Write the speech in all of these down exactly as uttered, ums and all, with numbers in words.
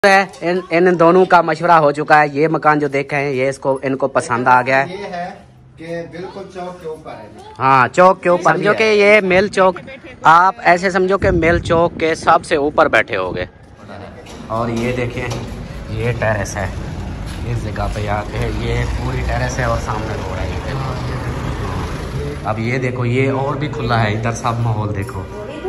है इन इन दोनों का मशवरा हो चुका है। ये मकान जो देखे हैं ये इसको इनको पसंद आ गया है। ये है कि बिल्कुल चौक के ऊपर है। हाँ, चौक के ऊपर समझो कि ये मेल चौक, आप ऐसे समझो कि मेल चौक के सबसे ऊपर बैठे होगे। और ये देखें, ये टेरेस है, इस जगह पे आके ये पूरी टेरेस है और सामने रोड है। अब ये देखो, ये और भी खुला है, इधर सब माहौल देखो।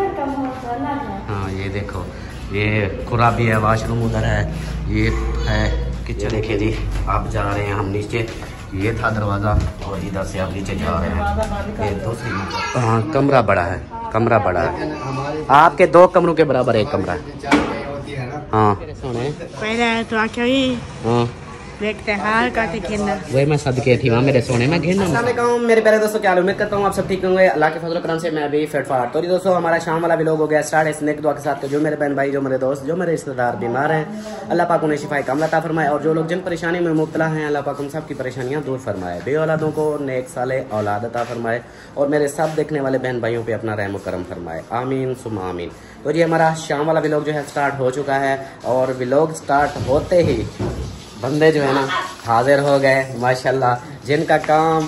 हाँ, ये देखो, ये खुरा भी है, वाशरूम उधर है, ये है किचन। देखिए जी, आप जा रहे हैं हम नीचे, ये था दरवाज़ा और इधर से आप नीचे जा रहे हैं। ये दूसरी, हाँ, कमरा बड़ा है, कमरा बड़ा है, आपके दो कमरों के बराबर एक कमरा है। हाँ पहले तो हाँ, देखते हार काटे खेलना वही मैं सदके थी वहाँ मेरे सोने में घेरना। मेरे प्यारे दोस्तों, क्या उम्मीद करता हूँ आप सब ठीक होंगे। अल्लाह के फजल करम से मैं भी फिट फाट। तो जी दोस्तों, हमारा शाम वाला व्लॉग हो गया स्टार्ट इस नेक दुआ के साथ। जो मेरे बहन भाई, जो मेरे दोस्त, जो मेरे रिश्तेदार बीमार हैं, अल्लाह पाक उन्हें शिफाए कामला अता फरमाए। और जो लोग जिन परेशानी में मुब्तला हैं, अल्लाह पाक उन सब की परेशानियाँ दूर फरमाए। बे औलादों को नेक साले औलाद अता फरमाए और मेरे सब देखने वाले बहन भाइयों पर अपना रहम करम फरमाए। आमीन सुम्मा आमीन। तो जी हमारा शाम वाला व्लॉग जो है स्टार्ट हो चुका है और व्लॉग स्टार्ट होते ही बंदे जो है ना हाजिर हो गए माशाल्लाह, जिनका काम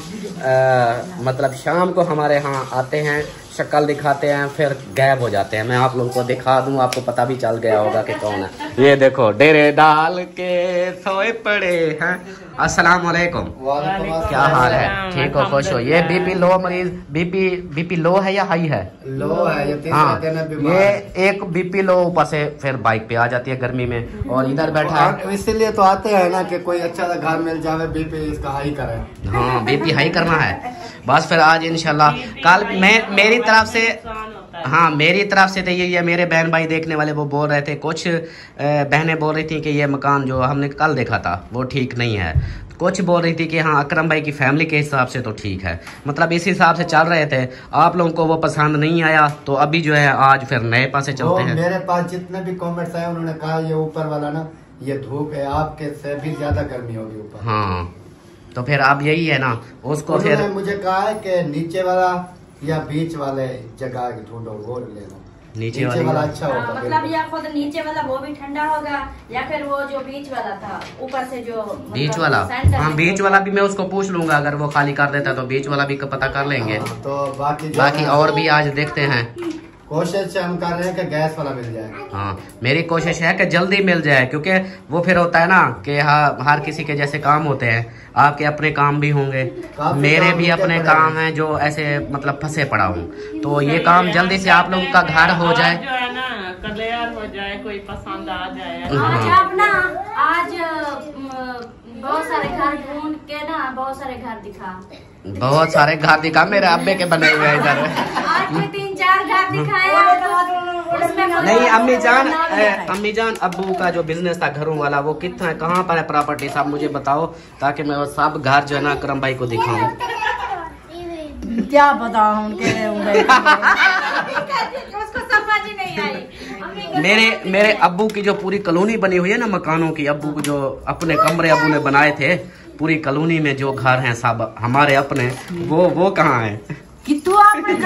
आ, मतलब शाम को हमारे यहाँ आते हैं, शक्ल दिखाते हैं, फिर गायब हो जाते हैं। मैं आप लोगों को दिखा दूं, आपको पता भी चल गया होगा कि कौन है। ये देखो, डेरे डाल के सोए पड़े हैं। अस्सलाम वालेकुम, क्या हाल है? ठीक हो, खुश हो? ये बीपी लो मरीज, बीपी बीपी लो है या हाई है? लो है ये। हाँ, ये एक बीपी लो ऊपर से फिर बाइक पे आ जाती है गर्मी में। और इधर बैठा है, इसीलिए तो आते हैं ना कि कोई अच्छा सा घर मिल जाए, बीपी इसका हाई करे। हाँ, बीपी हाई करना है बस। फिर आज इंशाल्लाह, कल मैं मेरी तरफ से, हाँ मेरी तरफ से तो यही है। मेरे बहन भाई देखने वाले वो बोल रहे थे, कुछ बहनें बोल रही थी कि ये मकान जो हमने कल देखा था वो ठीक नहीं है। कुछ बोल रही थी कि हाँ अकरम भाई की फैमिली के हिसाब से तो ठीक है। मतलब इस हिसाब से चल रहे थे। आप लोगों को वो पसंद नहीं आया तो अभी जो है आज फिर नए पासे चलते हैं। मेरे पास जितने भी कमेंट्स आए उन्होंने कहा ये ऊपर वाला ना, ये धूप है, आपके से भी ज्यादा गर्मी होगी ऊपर। हाँ, तो फिर अब यही है ना, उसको फिर मुझे कहा है कि नीचे वाला या बीच वाले जगह ढूंढो, वो ले लो। नीचे, नीचे वाला अच्छा होगा। हाँ, मतलब या खुद नीचे वाला वो भी ठंडा होगा या फिर वो जो बीच वाला था ऊपर से जो बीच वाला। हाँ, बीच वाला भी मैं उसको पूछ लूंगा, अगर वो खाली कर देता तो बीच वाला भी पता कर लेंगे। हाँ, तो बाकी बाकी और भी आज देखते हैं। कोशिश हम कर रहे हैं कि गैस वाला मिल जाए। हाँ, मेरी कोशिश है कि जल्दी मिल जाए, क्योंकि वो फिर होता है ना कि हाँ हर किसी के जैसे काम होते हैं, आपके अपने काम भी होंगे, मेरे भी अपने काम हैं जो ऐसे मतलब फंसे पड़ा हूँ। तो ये काम जल्दी से आप लोगों का घर हो जाए, जो है ना क्लियर हो जाए, कोई पसंद आ जाए। आज आप ना आज बहुत सारे घर ढूंढ के ना बहुत सारे घर दिखा बहुत सारे घर दिखा। मेरे अब्बे के बने हुए हैं इधर। आज तीन चार घर दिखाए। नहीं अम्मी जान, अम्मी जान अब्बू का जो बिजनेस था घरों वाला, वो कितना है, कहाँ पर है प्रॉपर्टी, सब मुझे बताओ ताकि मैं वो सब घर जो है ना करम भाई को दिखाऊं। क्या बताऊं उनके उसको समझ ही नहीं आई। मेरे मेरे अब्बू की जो पूरी कॉलोनी बनी हुई है ना मकानों की, अब्बू को जो अपने कमरे अब्बू ने बनाए थे, पूरी कॉलोनी में जो घर हैं सब हमारे अपने, वो वो कहाँ है? कि तू आपने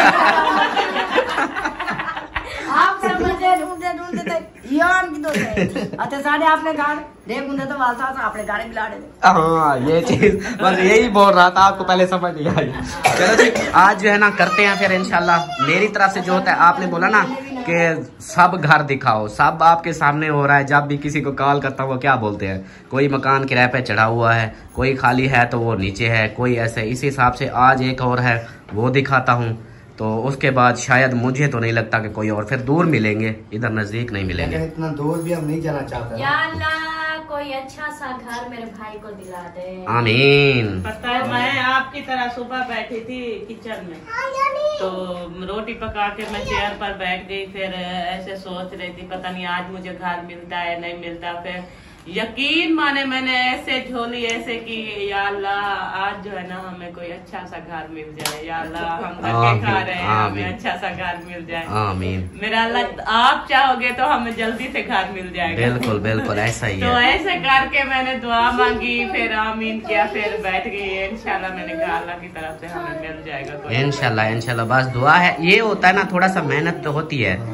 आप समझे ढूंढते ढूंढते यार की तो अते साढ़े आपने घर देख मुझे तो वालता था आपने गाड़ी बिला दे। हाँ, ये चीज बस यही बोल रहा था, आपको पहले समझ नहीं आई। चलो जी, आज जो है ना करते हैं फिर इंशाल्लाह। मेरी तरफ से जो होता है, आपने बोला ना कि सब घर दिखाओ, सब आपके सामने हो रहा है। जब भी किसी को कॉल करता हूँ वो क्या बोलते हैं, कोई मकान किराए पे चढ़ा हुआ है, कोई खाली है तो वो नीचे है, कोई ऐसे। इसी हिसाब से आज एक और है वो दिखाता हूँ, तो उसके बाद शायद मुझे तो नहीं लगता कि कोई और फिर दूर मिलेंगे, इधर नजदीक नहीं मिलेंगे। इतना दूर भी हम नहीं जाना चाहते। या अल्लाह कोई अच्छा सा घर मेरे भाई को दिला दे। आमीन। पता है, मैं आपकी तरह सुबह बैठी थी किचन में, तो रोटी पका के मैं चेयर पर बैठ गई, फिर ऐसे सोच रही थी पता नहीं आज मुझे घर मिलता है नहीं मिलता। फिर यकीन माने मैंने ऐसे झोली ऐसे की, या अल्लाह आज जो है ना हमें कोई अच्छा सा घर मिल जाए, या अल्लाह हम धक्के खा रहे हैं, हमें अच्छा सा घर मिल जाए। आमीन। मेरा अल्लाह आप चाहोगे तो हमें जल्दी से घर मिल जाएगा। बिल्कुल बिल्कुल ऐसा ही तो है। ऐसे करके मैंने दुआ मांगी, फिर आमीन किया, फिर बैठ गई। इंशाल्लाह मैंने कहा अल्लाह की तरफ से हमें मिल जाएगा। इंशाल्लाह इंशाल्लाह, बस दुआ है। ये होता है ना, थोड़ा सा मेहनत तो होती है,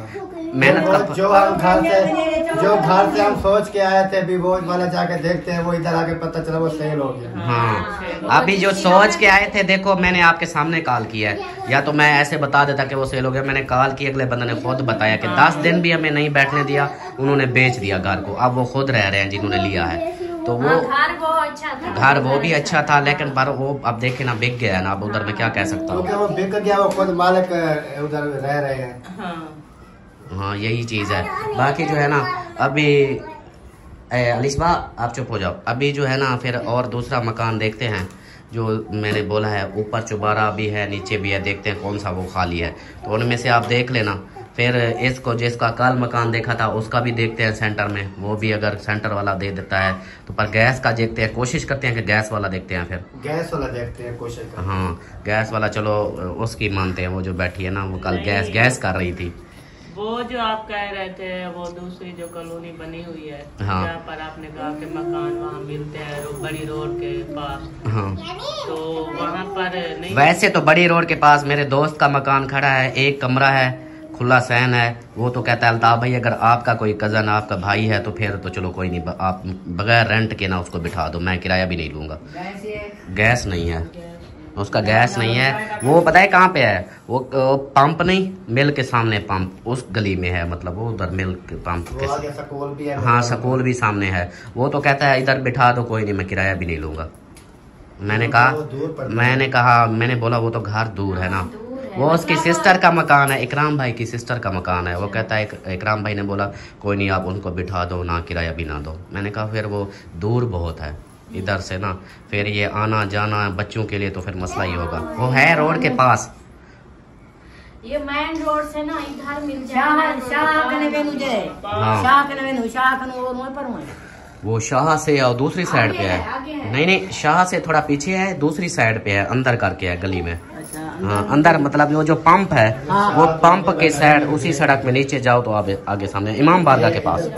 मेहनत का जो हम घर से जो घर से हम सोच के आए थे अभी वो वाला जाके देखते हैं, वो इधर आके पता चला वो सेल हो गया। हाँ अभी जो सोच के आए थे, देखो मैंने आपके सामने कॉल किया है, या तो मैं ऐसे बता देता कि वो सेल हो गया। मैंने कॉल की, अगले बंदे ने खुद बताया कि दस दिन भी हमें नहीं बैठने दिया, उन्होंने बेच दिया घर को। अब वो खुद रह रहे हैं जिन्होंने लिया है। तो वो घर वो अच्छा था, घर वो भी अच्छा था, लेकिन पर वो अब देखे ना बिक गया है ना, अब उधर मैं क्या कह सकता हूँ। वो बिक गया, वो खुद मालिक उधर रह रहे हैं। हाँ यही चीज़ है। बाकी जो है ना अभी अलिशबा आप चुप हो जाओ। अभी जो है ना फिर और दूसरा मकान देखते हैं जो मैंने बोला है, ऊपर चुबारा भी है नीचे भी है, देखते हैं कौन सा वो खाली है, तो उनमें से आप देख लेना। फिर इसको जिसका कल मकान देखा था उसका भी देखते हैं सेंटर में, वो भी अगर सेंटर वाला दे देता है तो। पर गैस का देखते हैं, कोशिश करते हैं कि गैस वाला देखते हैं। फिर गैस वाला देखते हैं, कोशिश करते हैं। हाँ गैस वाला चलो उसकी मानते हैं। वो जो बैठी है ना वो कल गैस गैस कर रही थी। वो जो आप कह रहे थे वो दूसरी जो कॉलोनी बनी हुई है, हाँ। जहाँ पर आपने कहा कि मकान वहाँ मिलते हैं रो, बड़ी रोड के पास, हाँ तो वहाँ पर नहीं। वैसे तो बड़ी रोड के पास मेरे दोस्त का मकान खड़ा है, एक कमरा है, खुला सहन है। वो तो कहता है अल्ताफ भाई अगर आपका कोई कज़न आपका भाई है तो फिर तो चलो कोई नहीं, आप बगैर रेंट के ना उसको बिठा दो, मैं किराया भी नहीं लूँगा। गैस नहीं है उसका, गैस नहीं है। वो पता है कहाँ पे है? वो पंप नहीं, मिल के सामने पंप उस गली में है, मतलब वो उधर मिल के पंप के स्कूल भी है। हाँ स्कूल भी सामने है। वो तो कहता है इधर बिठा दो, कोई नहीं मैं किराया भी नहीं लूँगा। मैंने कहा मैंने कहा मैंने बोला वो तो घर दूर है ना, वो उसकी सिस्टर का मकान है, इकराम भाई की सिस्टर का मकान है। वो कहता है इकराम भाई ने बोला कोई नहीं आप उनको बिठा दो, ना किराया भी ना दो। मैंने कहा फिर वो दूर बहुत है इधर से ना, फिर ये आना जाना बच्चों के लिए तो फिर मसला ही होगा। वो है रोड के पास, ये मेन रोड से ना इधर मिल जाए। वो शाह से और दूसरी साइड पे है, है। नहीं नहीं शाह से थोड़ा पीछे है, दूसरी साइड पे है, अंदर करके है गली में। हाँ अंदर मतलब वो जो पंप है वो पंप के साइड उसी सड़क में नीचे जाओ तो आगे आगे सामने इमाम बारगाह के पास।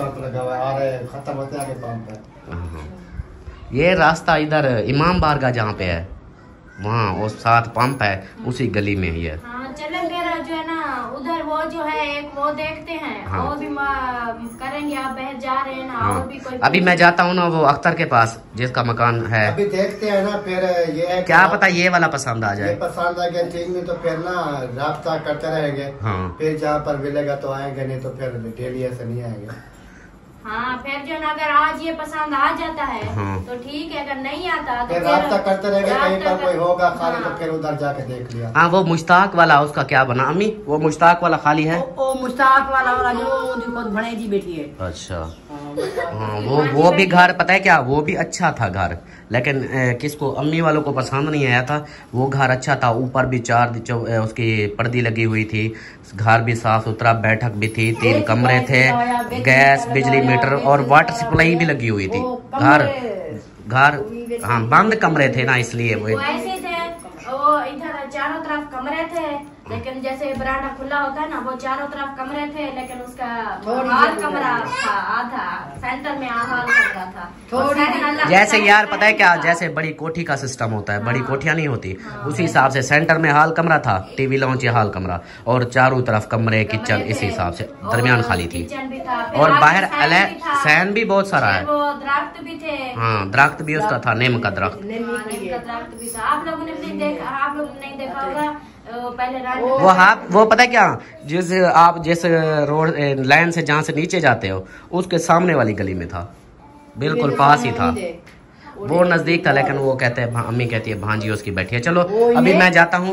ये रास्ता इधर इमाम बारगाह जहाँ पे है वहाँ वो साथ पंप है, उसी गली में ही है। हाँ, चलो मेरा जो है ना उधर वो जो है एक वो देखते हैं। हाँ। वो भी करेंगे, आप बहर जा रहे हैं ना। हाँ। और भी कोई अभी मैं जाता हूँ ना वो अख्तर के पास जिसका मकान है, अभी देखते हैं ना। फिर ये क्या पता ये वाला पसंद आ जाए, पसंद आ गया ठीक, नहीं तो फिर ना रास्ता करते रहेंगे। हाँ। फिर जहाँ पर मिलेगा तो आएंगे, नहीं तो फिर डेली ऐसे नहीं आएंगे। हाँ फिर जो ना अगर आज ये पसंद आ जाता है। हाँ। तो ठीक है, अगर नहीं आता तो फिर रास्ता करते रहेंगे, कहीं पर कोई होगा खाली। हाँ। तो फिर उधर जाके देख लिया। हाँ वो मुश्ताक वाला उसका क्या बना अम्मी? वो मुश्ताक वाला खाली है। ओ, ओ मुश्ताक वाला वाला जो खुद बने जी बेटी है। अच्छा हाँ वो वो भी घर पता है क्या, वो भी अच्छा था घर, लेकिन ए, किसको अम्मी वालों को पसंद नहीं आया था। वो घर अच्छा था, ऊपर भी चार उसकी पर्दी लगी हुई थी, घर भी साफ सुथरा, बैठक भी थी, तीन कमरे थे, गैस बिजली मीटर और वाटर सप्लाई भी लगी हुई थी। घर घर हाँ बंद कमरे थे ना, इसलिए वो वो इधर चारों तरफ कमरे थे, लेकिन जैसे बरांडा खुला होता है ना, वो चारों तरफ कमरे थे, लेकिन उसका हाल कमरा था आधा, सेंटर में हाल कमरा था। जैसे यार पता है क्या, जैसे बड़ी कोठी का सिस्टम होता है, बड़ी कोठियां नहीं होती, उसी हिसाब से सेंटर में हाल कमरा था, टीवी लॉन्च हाल कमरा, और चारों तरफ कमरे किचन, इसी हिसाब से दरमियान खाली थी। और बाहर फैन भी बहुत सारा है, दरख्त भी थे। हाँ दरख्त भी उसका था, नीम का दरख्त। दरख्त भी था। आप लोगों ने नहीं देखा, आप लोग नहीं देखा होगा पहले वो आप वो पता है क्या, जिस आप जिस रोड लाइन से जहाँ से नीचे जाते हो उसके सामने वाली गली में था, बिल्कुल पास ही था, वो नजदीक था। लेकिन वो कहते हैं, अम्मी कहती है भांजी उसकी बैठी है। चलो अभी मैं जाता हूँ।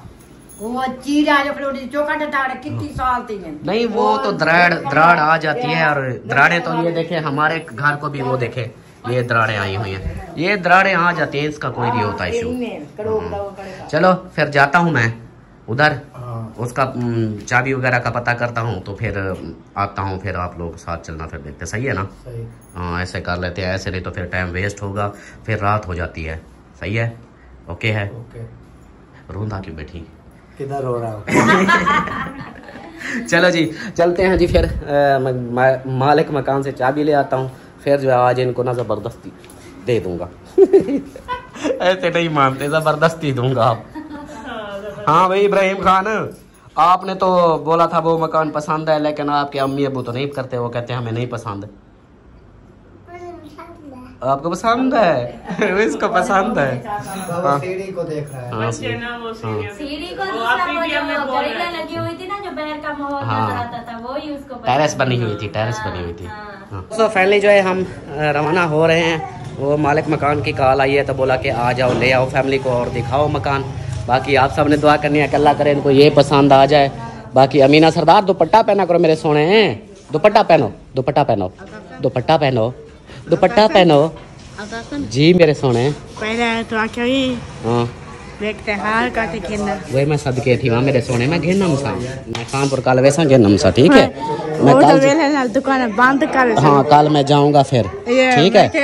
कितनी साल थी नहीं वो तो दराड़ दराड़ आ जाती है, और दराड़े तो ये देखे हमारे घर को भी, वो देखे ये दराड़े आई हुई हैं, ये दराड़े आ जाती हैं, इसका कोई नहीं होता इशू। चलो फिर जाता हूँ मैं उधर, उसका चाबी वगैरह का पता करता हूँ, तो फिर आता हूँ, फिर आप लोग साथ चलना, फिर देखते। सही है ना? हाँ ऐसे कर लेते हैं, ऐसे नहीं तो फिर टाइम वेस्ट होगा, फिर रात हो जाती है। सही है? ओके है? रोंदा क्यों बैठी, किधर रो रहा हूँ। चलो जी चलते हैं जी। फिर आ, मा, मालिक मकान से चाबी ले आता हूँ, फिर जो है आज इनको ना जबरदस्ती दे दूंगा। ऐसे नहीं मानते, जबरदस्ती दूंगा आप। हाँ भाई इब्राहिम खान, आपने तो बोला था वो मकान पसंद है, लेकिन आपके अम्मी अबू तो नहीं करते, वो कहते हैं हमें नहीं पसंद। आपको पसंद है? इसको पसंद है। हाँ। सीढ़ी को देख रहा है। बच्चे ना वो सीढ़ी सीढ़ी को दूसरा वो जो गरीला लगी हुई थी ना, जो बाहर का माहौल हाँ। नजर आता था, वो ही उसको टेरेस बनी हुई थी, टेरेस बनी हुई थी। हाँ। तो फाइनली जो है हम रवाना हो रहे हैं। वो मालिक मकान की कॉल आई है तो बोला कि आ जाओ, ले आओ फैमिली को और दिखाओ मकान। बाकी आप सब ने दुआ करनी है कि अल्लाह करे इनको ये पसंद आ जाए। बाकी अमीना सरदार दुपट्टा पहना करो मेरे सोने हैं, दुपट्टा पहनो, दुपट्टा पहनो, दुपट्टा पहनो, दुपट्टा पहनो जी मेरे सोने। पहले तो आके हाँ देखते हाल का खेलना वही मैं सदके थी वहाँ मेरे सोने में घेनम सा, मैं खानपुर कल वैसा घेनम सा, ठीक है। मैं वो तो कल वेले ना दुकान बंद कर। हाँ कल मैं जाऊँगा फिर, ठीक है।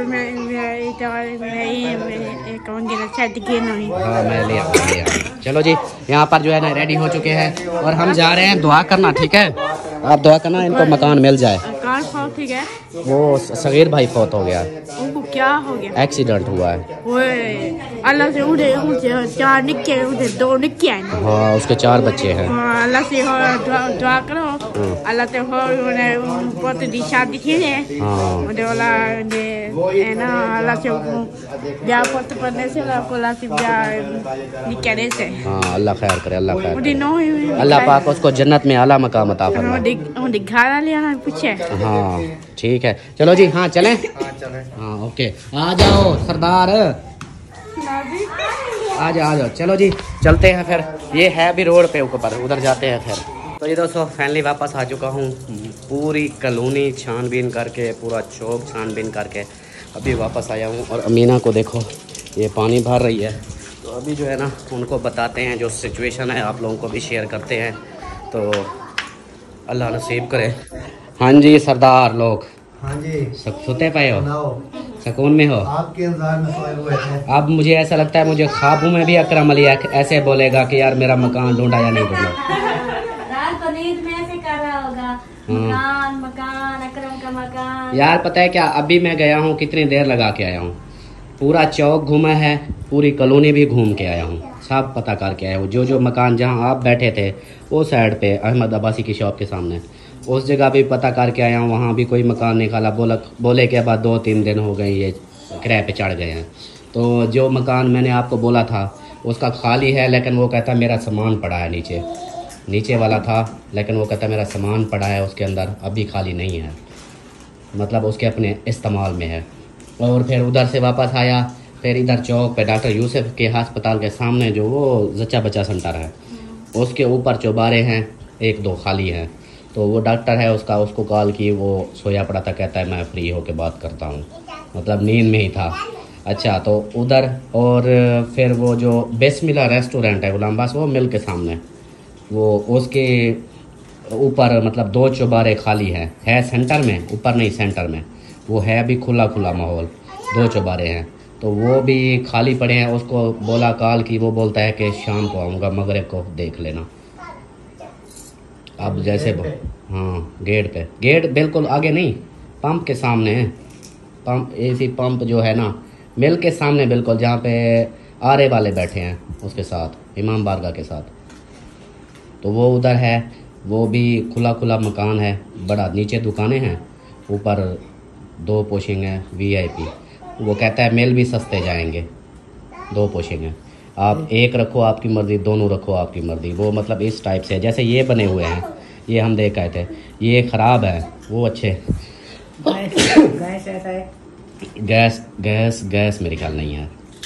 हाँ मैं ले आऊँगा, ले आऊँगा। चलो जी, यहाँ पर जो है ना रेडी हो चुके हैं और हम जा रहे हैं। दुआ करना, ठीक है। आप दुआ करना इनको मकान मिल जाए। ठीक है। वो सगीर भाई फौत हो गया, उनको क्या हो गया? एक्सीडेंट हुआ है। वो अल्लाह से उड़े उड़े चार निक्के उड़े दो निक्के हैं। हाँ उसके चार बच्चे हैं। हाँ, अल्लाह से हो दुआ दुआ करो, अल्लाह से हो उन्हें पोते दी शादी की है। हाँ उन्हें वाला ने है ना, अल्लाह से ब्याह पोते पढ़ने से अल्लाह से ब्याह निकले से। हाँ अल्लाह खैर करे, अल्लाह खैर उन्हें नो करे। अल्लाह पाक उसको जन्नत में आला मकाम अता फरमाए। उन्हें उन्हें घर ले आना पूछे। हाँ ठीक है, चलो जी। हाँ चलें। हाँ ओके, आ जाओ सरदार, आ जाओ आ जाओ। चलो जी चलते हैं फिर। ये है अभी रोड पे ऊपर, उधर जाते हैं फिर। तो ये दोस्तों फाइनली वापस आ चुका हूँ। पूरी कॉलोनी छानबीन करके, पूरा चौक छानबीन करके अभी वापस आया हूँ। और अमीना को देखो, ये पानी भर रही है। तो अभी जो है ना उनको बताते हैं जो सिचुएशन है, आप लोगों को भी शेयर करते हैं। तो अल्लाह नसीब करे। हाँ जी सरदार लोग। हाँ जी। सुते पे हो, सुकून में हो? आपके इंतजार में सोए हुए थे। अब मुझे ऐसा लगता है मुझे ख्वाबों में भी अकरम अली ऐसे बोलेगा कि यार मेरा मकान ढूंढा या नहीं ढूंढा। रात को नींद में ऐसे कर रहा होगा, मकान मकान अकरम का मकान। यार पता है क्या, अभी मैं गया हूँ, कितनी देर लगा के आया हूँ। पूरा चौक घूमा है, पूरी कॉलोनी भी घूम के आया हूँ, सब पता करके आया हूँ। जो जो मकान जहाँ आप बैठे थे वो साइड पे अहमद अब्बासी की शॉप के सामने, उस जगह भी पता करके आया हूँ। वहाँ भी कोई मकान निकाला। बोला बोले के बाद दो तीन दिन हो गए ये किराए पे चढ़ गए हैं। तो जो मकान मैंने आपको बोला था उसका खाली है, लेकिन वो कहता मेरा सामान पड़ा है नीचे, नीचे वाला था, लेकिन वो कहता मेरा सामान पड़ा है उसके अंदर, अभी खाली नहीं है, मतलब उसके अपने इस्तेमाल में है। और फिर उधर से वापस आया, फिर इधर चौक पे डॉक्टर यूसुफ के अस्पताल के सामने जो वो जच्चा बच्चा सेंटर है उसके ऊपर चौबारे हैं, एक दो खाली हैं। तो वो डॉक्टर है उसका, उसको कॉल की, वो सोया पड़ा था, कहता है मैं फ्री होके बात करता हूँ, मतलब नींद में ही था। अच्छा तो उधर, और फिर वो जो बिस्मिल्लाह रेस्टोरेंट है गुलामबास, वो मिल के सामने, वो उसके ऊपर मतलब दो चौबारे खाली हैं, है सेंटर में, ऊपर नहीं सेंटर में, वो है अभी खुला खुला माहौल, दो चौबारे हैं, तो वो भी खाली पड़े हैं। उसको बोला कॉल की, वो बोलता है कि शाम को आऊँगा, मगरिब को देख लेना। अब जैसे हाँ गेट पे, गेट बिल्कुल आगे नहीं, पंप के सामने है, पंप एसी पंप जो है ना मिल के सामने, बिल्कुल जहाँ पे आरे वाले बैठे हैं उसके साथ, इमाम बारगाह के साथ। तो वो उधर है, वो भी खुला खुला मकान है बड़ा, नीचे दुकानें हैं, ऊपर दो पोशिंग है वीआईपी। वो कहता है मेल भी सस्ते जाएंगे, दो पोशिंग है, आप एक रखो आपकी मर्ज़ी, दोनों रखो आपकी मर्ज़ी। वो मतलब इस टाइप से, जैसे ये बने हुए हैं, ये हम देख आए थे, ये ख़राब है, वो अच्छे। गैस ऐसा है, गैस गैस गैस मेरे ख्याल नहीं है,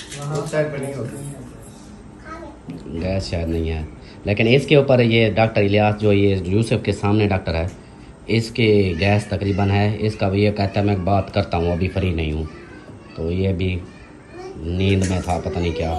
गैस शायद नहीं है। लेकिन इसके ऊपर ये डॉक्टर इलियास जो ये यूसुफ के सामने डॉक्टर है, इसके गैस तकरीबन है। इसका भी ये कहता है मैं बात करता हूँ, अभी फ्री नहीं हूँ। तो ये भी नींद में था, पता नहीं क्या।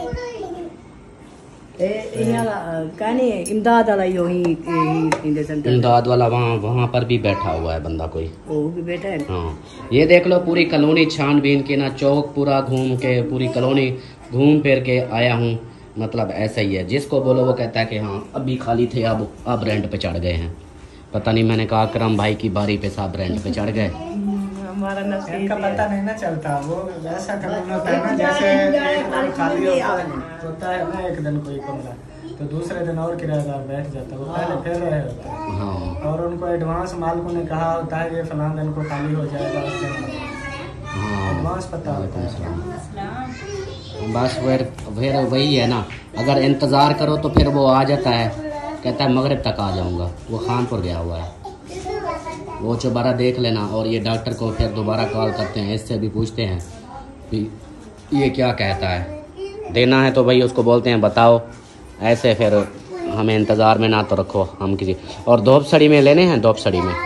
इमदाद वाला इमदाद वाला वहाँ वहाँ पर भी बैठा हुआ है बंदा कोई, वो भी बैठा है। हाँ ये देख लो, पूरी कॉलोनी छानबीन के ना, चौक पूरा घूम के, पूरी कॉलोनी घूम फिर के आया हूँ। मतलब ऐसा ही है, जिसको बोलो वो कहता है कि हाँ अभी खाली थे, अब अब रेंट पे चढ़ गए हैं। पता नहीं, मैंने कहा करम भाई की बारी पे सब रेंट पे चढ़ गए। हमारा नसीब का पता नहीं ना चलता, वो वैसा कमरा होता है ना, जैसे एक दिन खाली होता है ना, एक दिन कोई कमरा, तो दूसरे दिन और किराएदार बैठ जाता, वो पहले फिर रहे होते हैं। हाँ। और उनको एडवांस मालिकों ने कहा होता है ये फलां दिन को खाली हो जाएगा, उस दिन एडवांस पता होता है। बस फिर फिर वही है ना, अगर इंतज़ार करो तो फिर वो आ जाता है, कहता है मगरिब तक आ जाऊंगा। वो खानपुर गया हुआ है, वो दोबारा देख लेना। और ये डॉक्टर को फिर दोबारा कॉल करते हैं, इससे भी पूछते हैं कि ये क्या कहता है, देना है तो भाई उसको बोलते हैं बताओ, ऐसे फिर हमें इंतज़ार में ना तो रखो हम किसी। और धोपसड़ी में लेने हैं, धोपसड़ी में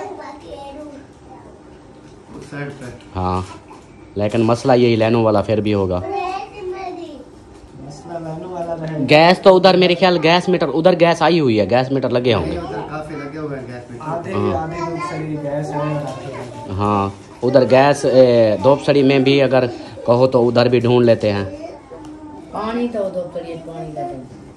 हाँ, लेकिन मसला यही लैनो वाला फिर भी होगा। मसला लैनो वाला रहेगा। गैस तो उधर मेरे ख्याल गैस मीटर, उधर गैस आई हुई है, गैस मीटर लगे होंगे। काफी लगे हुए हैं गैस मीटर। आधे आधे धोपसड़ी गैस है। हाँ, उधर गैस धोपसड़ी में भी अगर कहो तो उधर भी ढूंढ लेते हैं। पानी तो धोपसड़ी पानी का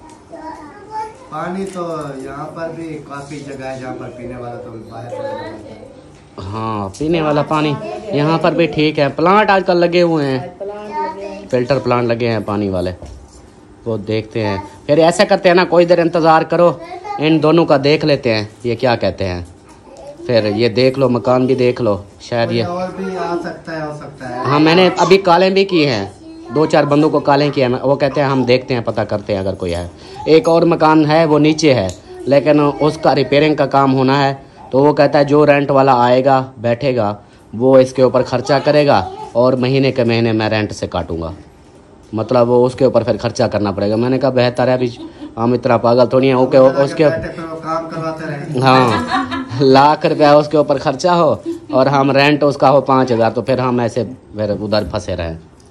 पानी तो यहाँ पर भी काफी जगह है जहाँ पर पीने वाला तो बाहर। हाँ, पीने वाला पानी यहाँ पर भी ठीक है। प्लांट आजकल लगे हुए हैं, फिल्टर प्लांट लगे हैं पानी वाले, वो देखते हैं। फिर ऐसा करते हैं ना, कोई देर इंतज़ार करो, इन दोनों का देख लेते हैं ये क्या कहते हैं। फिर ये देख लो, मकान भी देख लो, शायद ये और भी आ सकता है, हो सकता है। हाँ, मैंने अभी कॉलें भी की हैं, दो चार बंदों को कॉलें की हैं। वो कहते हैं हम देखते हैं, पता करते हैं अगर कोई है। एक और मकान है वो नीचे है, लेकिन उसका रिपेयरिंग का काम होना है, तो वो कहता है जो रेंट वाला आएगा बैठेगा वो इसके ऊपर खर्चा करेगा और महीने के महीने मैं रेंट से काटूंगा, मतलब वो उसके ऊपर फिर खर्चा करना पड़ेगा। मैंने कहा बेहतर है, अभी हम इतना पागल तो नहीं है। ओके, उसके काम करवाते रहे। हाँ, लाख रुपया उसके ऊपर खर्चा हो और हम रेंट उसका हो पाँच हज़ार, तो फिर हम ऐसे फिर उधर फंसे रहे।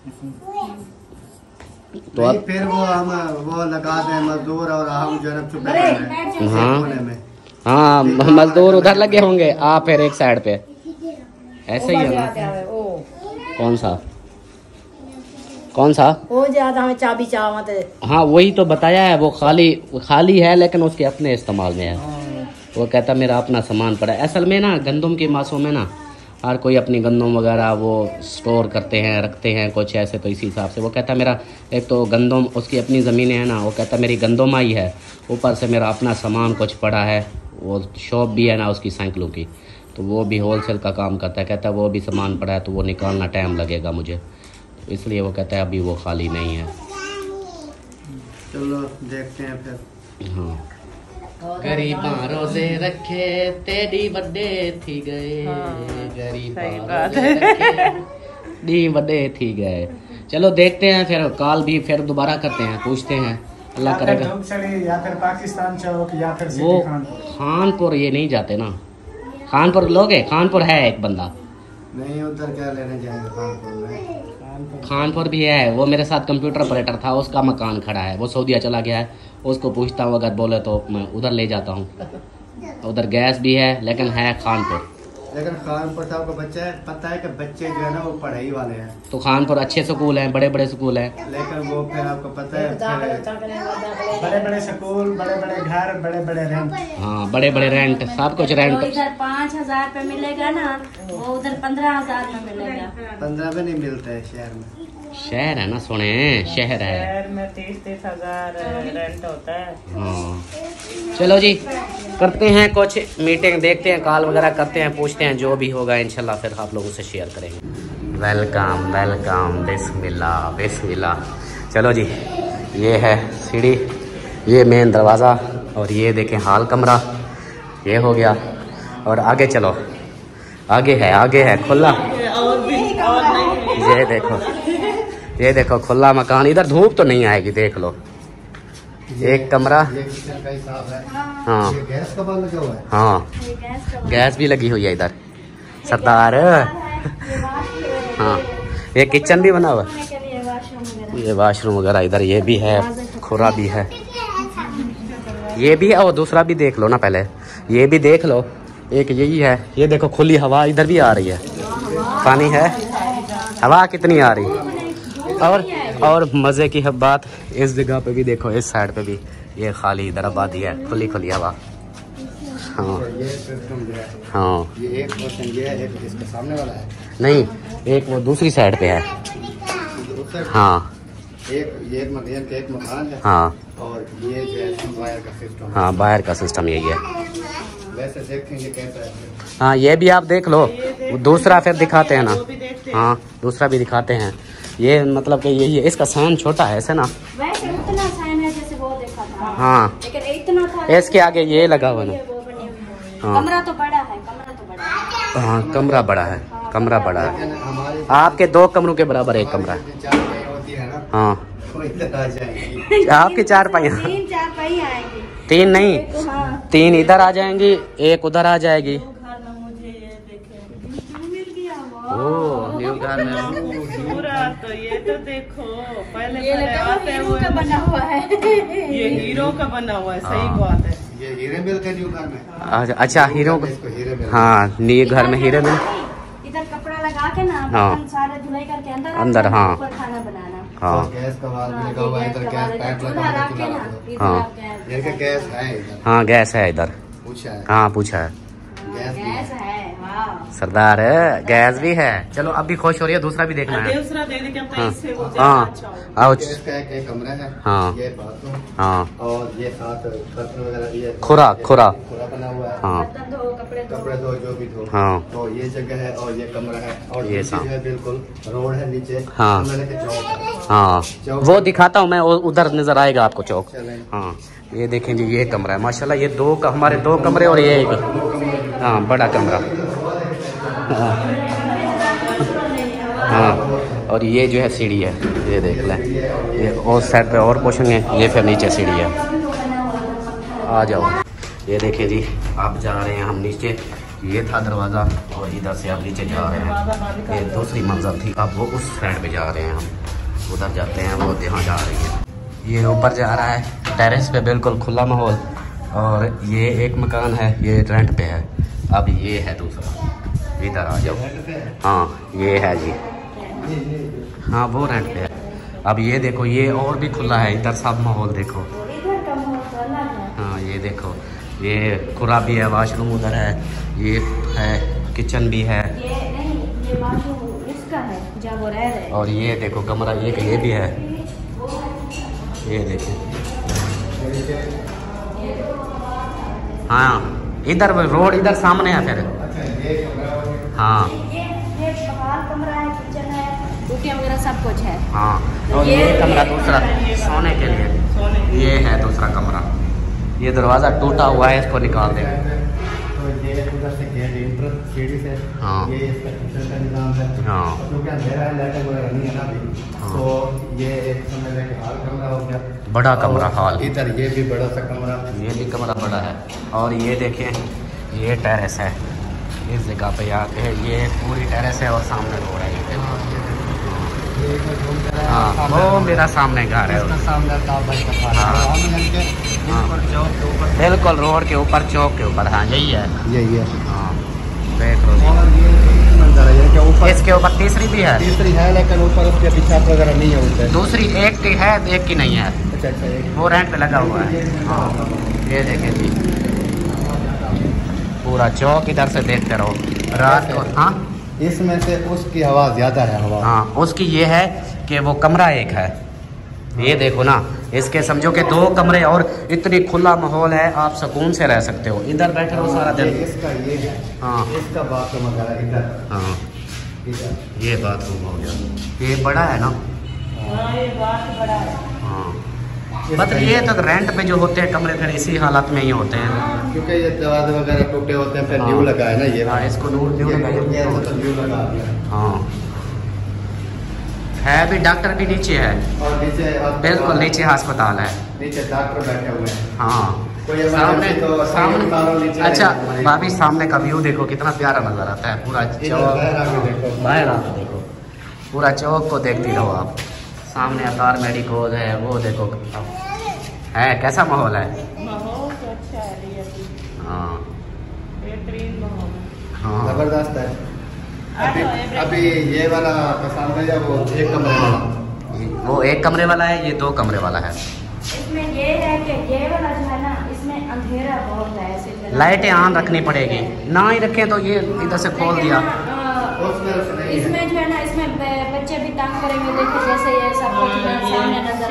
तो अब फिर वो हम वो लगा दें मजदूर और हम जो है चुप रहे। हाँ हाँ, मजदूर उधर लगे होंगे, आप फिर एक साइड पे, ऐसे ही है ना। कौन सा कौन सा वो ज्यादा हमें चाबी चावत है। हाँ, वही तो बताया है, वो खाली खाली है लेकिन उसके अपने इस्तेमाल में है। वो कहता मेरा अपना सामान पड़ा है। असल में ना गंदम के मासों में ना हर कोई अपनी गंदम वगैरह वो स्टोर करते हैं, रखते हैं कुछ ऐसे, तो इसी हिसाब से वो कहता मेरा एक तो गंदम, उसकी अपनी ज़मीनें हैं ना, वो कहता मेरी गंदम आई है, ऊपर से मेरा अपना सामान कुछ पड़ा है, वो शॉप भी है ना उसकी साइकिलों की, तो वो भी होलसेल का काम करता है। कहता है वो भी सामान पड़ा है तो वो निकालना टाइम लगेगा मुझे, तो इसलिए वो कहता है अभी वो खाली नहीं है। चलो देखते हैं फिर। हाँ, गरीबा रोजे रखे तेरी बर्थडे थी गए, गरीबा रोजे रखे दी बर्थडे थी गए। चलो देखते हैं, फिर कॉल भी फिर दोबारा करते हैं, पूछते हैं, अल्लाह करेगा। या फिर पाकिस्तान चौक या फिर वो खानपुर ये नहीं जाते ना, खानपुर लोगे? खानपुर है एक बंदा, नहीं उधर क्या लेने जाएंगे खानपुर में। खानपुर भी है, वो मेरे साथ कंप्यूटर ऑपरेटर था, उसका मकान खड़ा है, वो सऊदीया चला गया है, उसको पूछता हूँ अगर बोले तो मैं उधर ले जाता हूँ। उधर गैस भी है लेकिन है खानपुर। लेकिन खानपुर साहब का बच्चा है, पता है कि बच्चे जो है ना वो पढ़ाई वाले हैं, तो खानपुर अच्छे स्कूल हैं, बड़े बड़े स्कूल हैं, लेकिन वो फिर आपको पता है बड़े बड़े स्कूल, बड़े बड़े घर, बड़े बड़े रेंट। हाँ, बड़े बड़े रेंट, सब कुछ रेंट। इधर पाँच हजार पे मिलेगा ना, वो उधर पंद्रह हजार में मिलेगा। पंद्रह में नहीं मिलता है शहर में। शहर है ना, सुने शहर है, शहर में तीस तीस हजार रेंट होता है। हाँ, चलो जी करते हैं कुछ मीटिंग, देखते हैं, कॉल वगैरह करते हैं, पूछते हैं, जो भी होगा इंशाल्लाह फिर आप लोगों से शेयर करेंगे। वेलकम वेलकम, बिस्मिल्लाह बिस्मिल्लाह। चलो जी, ये है सीढ़ी, ये मेन दरवाज़ा, और ये देखें हाल कमरा, ये हो गया। और आगे चलो, आगे है आगे है खुला, और भी और नहीं। ये देखो ये देखो खुला मकान, इधर धूप तो नहीं आएगी, देख लो। एक कमरा, ये किचन का हिसाब है। हाँ ये गैस का बंद लगा हुआ है। हाँ, गैस भी लगी हुई है इधर सरदार। हाँ, ये किचन भी बना हुआ है, ये वाशरूम वगैरह इधर, ये भी है, खुरा भी है, ये भी है। और दूसरा भी देख लो ना पहले, ये भी देख लो, एक यही है, ये देखो खुली हवा इधर भी आ रही है, पानी है, हवा कितनी आ रही। और और मज़े की बात, इस जगह पे भी देखो, इस साइड पे भी ये खाली इधर आबादी है, खुली खुली हवा। हाँ ये सिस्टम जो है, हाँ, ये एक पोर्शन ये है, एक इसके सामने वाला है, नहीं एक वो दूसरी साइड पे है। हाँ, एक ये एक मकान का एक मकान है। हाँ और ये जो है बाहर का सिस्टम। हाँ बाहर का सिस्टम यही है। वैसे देखेंगे कैसा है। हाँ ये भी आप देख लो, दूसरा फिर दिखाते हैं ना। हाँ दूसरा भी दिखाते हैं। ये मतलब कि यही है, इसका साइन छोटा है ऐसे ना। वैसे उतना साइन है जैसे वो देखा था। हाँ लेकिन इतना था इसके आगे ये लगा हुआ ना। हाँ कमरा तो बड़ा है, कमरा तो बड़ा है। हाँ कमरा बड़ा है, कमरा बड़ा है। आपके दो कमरों के बराबर एक कमरा है। हाँ आपके चार पाई। तीन चार पाई आएंगी। तीन नहीं, तीन इधर आ जाएंगी, एक उधर आ जाएगी। ओह न्यू घर में पूरा तो ये तो देखो पहले ये पहले आते हीरो हुए का बना हुआ है। ये हीरो का बना हुआ है। सही हाँ। बात है। ये हीरे मिल का न्यू घर में। अच्छा अच्छा हीरो इसको हीरे मिल। हाँ न्यू घर में हीरे में। इधर कपड़ा लगा के ना हाँ। बर्तन सारे धुलाई करके अंदर अंदर, हाँ। ऊपर खाना बनाना। हाँ गैस का वाल भी लगा हुआ है, इधर गैस पाइप लगा चूल्हा हुआ रख के है, ना, चूल्हा इधर हाँ। आप गैस- ये का गैस है इधर। हाँ गैस है इधर। पूछा है। हाँ पूछा है। गैस भी गैस है। वाह। सरदार है, गैस भी है। चलो अब भी खुश हो रही है, दूसरा भी देखना है। दूसरा देने के हाँ इससे वो ज्यादा हाँ अच्छा होगा। आओ। इसका एक एक कमरा है। हाँ। ये बाथरूम हाँ और ये साथ बर्तन वगैरह ये खुरा खुरा। खुरा बना हुआ है। हाँ बर्तन धो, कपड़े धो। कपड़े धो जो भी धो। हाँ तो ये जगह है और ये कमरा है और ये ये साथ। है बिल्कुल रोड है नीचे। हाँ। मैंने के चौक है। हाँ वो दिखाता हूँ मैं, वो उधर नजर आएगा आपको चौक। चलें। हाँ ये देखें जी, ये कमरा है माशाल्लाह। ये दो का हमारे दो कमरे और ये एक हाँ बड़ा कमरा। हाँ हाँ और ये जो है सीढ़ी है, ये देख लें। ये और साइड पे और पोछेंगे, ये फिर नीचे सीढ़ी है। आ जाओ। ये देखें जी, आप जा रहे हैं हम नीचे। ये था दरवाज़ा और इधर से आप नीचे जा रहे हैं। ये दूसरी मंजिल थी, अब वो उस साइड पे जा रहे हैं हम। उधर जाते हैं, वो यहाँ जा रही है। ये ऊपर जा रहा है टेरेस पे, बिल्कुल खुला माहौल। और ये एक मकान है, ये रेंट पे है। अब ये है दूसरा, इधर आ जाओ। हाँ ये है जी, हाँ वो रेंट पे है। अब ये देखो, ये और भी खुला है, इधर सब माहौल देखो। इधर का माहौल तो अलग है। हाँ ये देखो, ये खुरा भी है, वाशरूम उधर है, ये है किचन भी है। ये नहीं, ये बाथरूम इसका है जहाँ वो रह रहे हैं। और ये देखो कमरा, ये ये भी है, ये देखो। हाँ इधर रोड इधर सामने है फिर। हाँ ये ये बाहर कमरा है, किचन है, टूटियाँ वगैरह सब कुछ है। हाँ और ये कमरा दूसरा सोने के लिए, ये है दूसरा कमरा। ये दरवाज़ा टूटा हुआ है, इसको निकाल दे। तो ये उधर से गेट इंटर सीढ़ी से। हाँ। ये इसका किचन का निजाम है। हाँ। क्योंकि अंधेरा है, लाइट वगैरह नहीं है ना अभी। हाँ। तो ये एक समझ लें कि हॉल कमरा हो गया। बड़ा कमरा और हॉल। इधर ये भी बड़ा सा कमरा। ये भी कमरा बड़ा है। और ये देखें, ये टेरेस है, इस जगह पे आके ये पूरी टेरेस है और सामने रोड है। हाँ वो मेरा सामने घर है। इसका सामने ताप भाई का खाना। हाँ। हम इनके ऊपर चौक के ऊपर। बिल्कुल रोड के ऊपर, चौक के ऊपर। हाँ यही है। यही है। हाँ देख लो। और ये एक मंजर है, ये के ऊपर इसके ऊपर तीसरी भी है। तीसरी है, लेकिन ऊपर उसके पीछे वगैरह नहीं है उनसे। दूसरी एक की है, एक की नहीं है, अच्छा अच्छा एक वो रेंट पे लगा हुआ है। हाँ ये देखें जी, पूरा चौक इधर से देखते रहो रात को। हाँ इसमें से उसकी हवा ज्यादा है। हवा हाँ उसकी ये है कि वो कमरा एक है। ये देखो ना, इसके समझो कि दो कमरे और इतनी खुला माहौल है, आप सुकून से रह सकते हो। इधर बैठे रहो सारा दिन। इसका ये है। हाँ इसका बाथरूम वगैरह इधर हाँ इधर। ये बाथरूम हो गया, ये बड़ा है ना। हाँ ये बात बड़ा है। हाँ मतलब ये तक रेंट पे जो होते हैं कमरे फिर इसी हालत में ही होते हैं। क्योंकि ये दरवाजे वगैरह टूटे होते हैं, फिर हाँ। न्यू लगा है ना ये। हाँ इसको न्यू न्यू ये- लगाया। ये ऐसा तो न्यू लगा दिया। हाँ है भी, डॉक्टर भी नीचे है, और नीचे बिल्कुल नीचे अस्पताल है। नीचे डॉक्टर बैठे हुए हैं। हाँ कोई सामने emergency तो सामने उतारो नीचे। अच्छा भाभी, सामने का व्यू देखो कितना प्यारा नजर आता है। पूरा इधर चौक, बाहर आके देखो। बाहर आके देखो, पूरा चौक को देखती रहो आप। सामने अतार मेडिकोज है, वो देखो है कैसा माहौल है। माहौल तो अच्छा है रियल। हाँ बेहतरीन माहौल है। हाँ जबरदस्त है। अभी अभी ये वाला पसंद है या वो एक कमरे वाला? वो एक कमरे वाला है, ये दो कमरे वाला है। इसमें ये है कि ये वाला जो है ना, इसमें अंधेरा बहुत है, ऐसे लाइटें ऑन रखनी पड़ेगी, ना ही रखें तो ये इधर से खोल दिया। लेकिन, अ, इसमें जो है ना, इसमें बच्चे भी तंग करेंगे। देखिए जैसे ये सब सामने नजर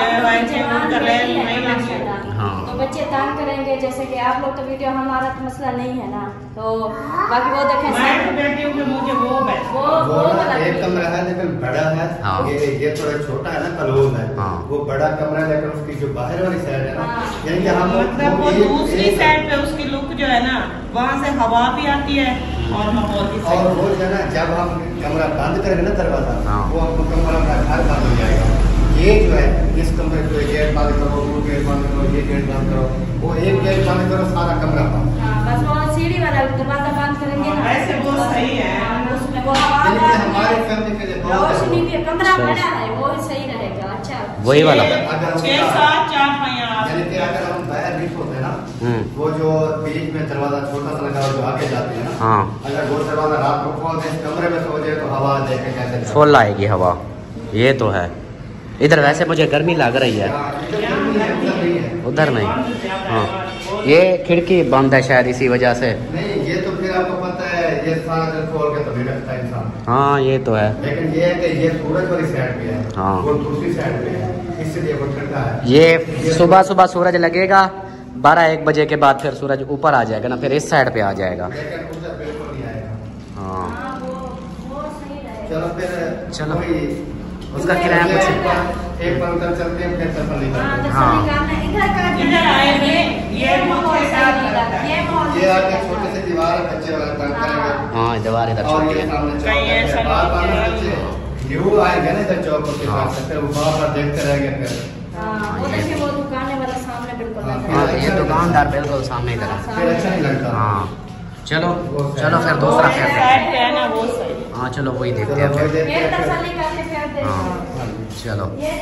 हाँ। तो बच्चे तंग करेंगे, जैसे कि आप लोग तो वीडियो, हमारा तो मसला नहीं है ना। तो बाकी वो देखें मुझे वो वो वो एक कमरा है लेकिन बड़ा है। हाँ। ये ये थोड़ा छोटा है ना, कलोज है। हाँ। वो बड़ा कमरा है लेकिन उसकी जो बाहर वाली साइड है ना, यानी कि हम मतलब वो दूसरी साइड पे उसकी लुक जो है ना, वहाँ से हवा भी आती है और माहौल भी। और वो जो है ना, जब हम कमरा बंद करेंगे ना दरवाजा, वो हमको कमरा का घर बंद हो जाएगा। ये जो है इस कमरे को गेट बंद करो, वो गेट बंद करो, ये गेट बंद करो, वो एक गेट बंद करो, सारा कमरा बंद। बस वो सीढ़ी वाला दरवाजा बंद करेंगे ना, वैसे वो सही है। उसमें वो हमारे फैमिली के लिए रोशनी भी, कमरा बड़ा है, वो सही रहेगा। अच्छा वही वाला छह सात चार पहिया। यानी कि अगर हम बाहर नहीं सोते ना, वो जो बीच में दरवाजा छोटा सा लगा जो आगे जाते हैं ना, हाँ। अगर वो दरवाजा रात को खोल दे, कमरे में सो जाए तो हवा देखे कैसे फुल आएगी हवा। ये तो है। इधर वैसे मुझे गर्मी लग रही है, उधर नहीं। हाँ ये खिड़की बंद है शायद इसी वजह से। नहीं ये तो फिर आपको पता है, ये सारा दिन खोल के तभी रखता है इंसान। हाँ ये तो है, लेकिन ये है कि ये सूरज वाली साइड पे है। हाँ। वो दूसरी साइड पे है, इसलिए वो ठंडा है। ये सुबह सुबह सूरज लगेगा, बारह एक बजे के बाद फिर सूरज ऊपर आ जाएगा ना, फिर इस साइड पे आ जाएगा। हाँ चलो फिर चलो उसका किराया कुछ एक पंक्ति चलते हैं, फिर तसल्ली करते हैं। हाँ इधर का इधर आएंगे, ये माहौल ये माहौल ये आगे छोटे से दीवार बच्चे वाला तंग करेंगे। हाँ दीवार इधर छोटी है। न्यू आएंगे ना इधर चौक के पास, फिर वो बार बार देखते रहेंगे। फिर वो दुकान वाला सामने बिल्कुल। हाँ ये दुकानदार बिल्कुल सामने इधर। फिर अच्छा नहीं लगता। हाँ चलो चलो फिर दूसरा फिर हाँ चलो वही देखते हैं फिर। हाँ चलो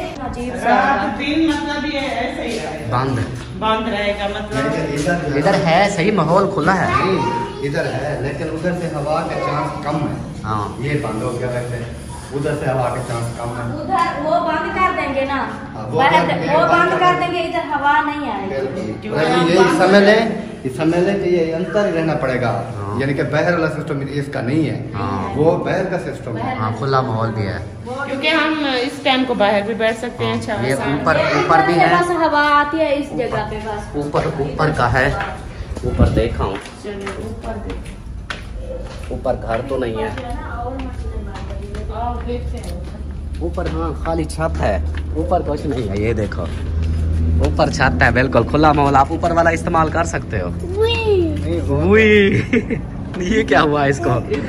मतलब ये ऐसे ही बंद बंद रहेगा, मतलब इधर है सही, माहौल खुला है। इधर है लेकिन उधर से हवा का चांस कम है। हाँ ये बंद हो गया, वैसे उधर से हवा के चांस कम है। उधर वो बंद कर देंगे ना, वो बंद कर देंगे, इधर हवा नहीं आएगी। ये समझ ले, समझ ले कि ये अंतर रहना पड़ेगा। यानी कि बाहर वाला सिस्टम इसका नहीं है। हाँ। वो बाहर का सिस्टम है। हाँ खुला माहौल भी है, क्योंकि हम इस टाइम को बाहर भी बैठ सकते हैं। अच्छा ये ऊपर ऊपर भी है, हवा आती है इस जगह पे बस। ऊपर ऊपर का है, ऊपर देखा हूँ। ऊपर घर तो नहीं है ऊपर। हाँ खाली छत है, ऊपर कुछ नहीं है। ये देखो ऊपर छत है, बिल्कुल खुला माहौल। आप ऊपर वाला इस्तेमाल कर सकते हो। ये क्या हुआ इसको?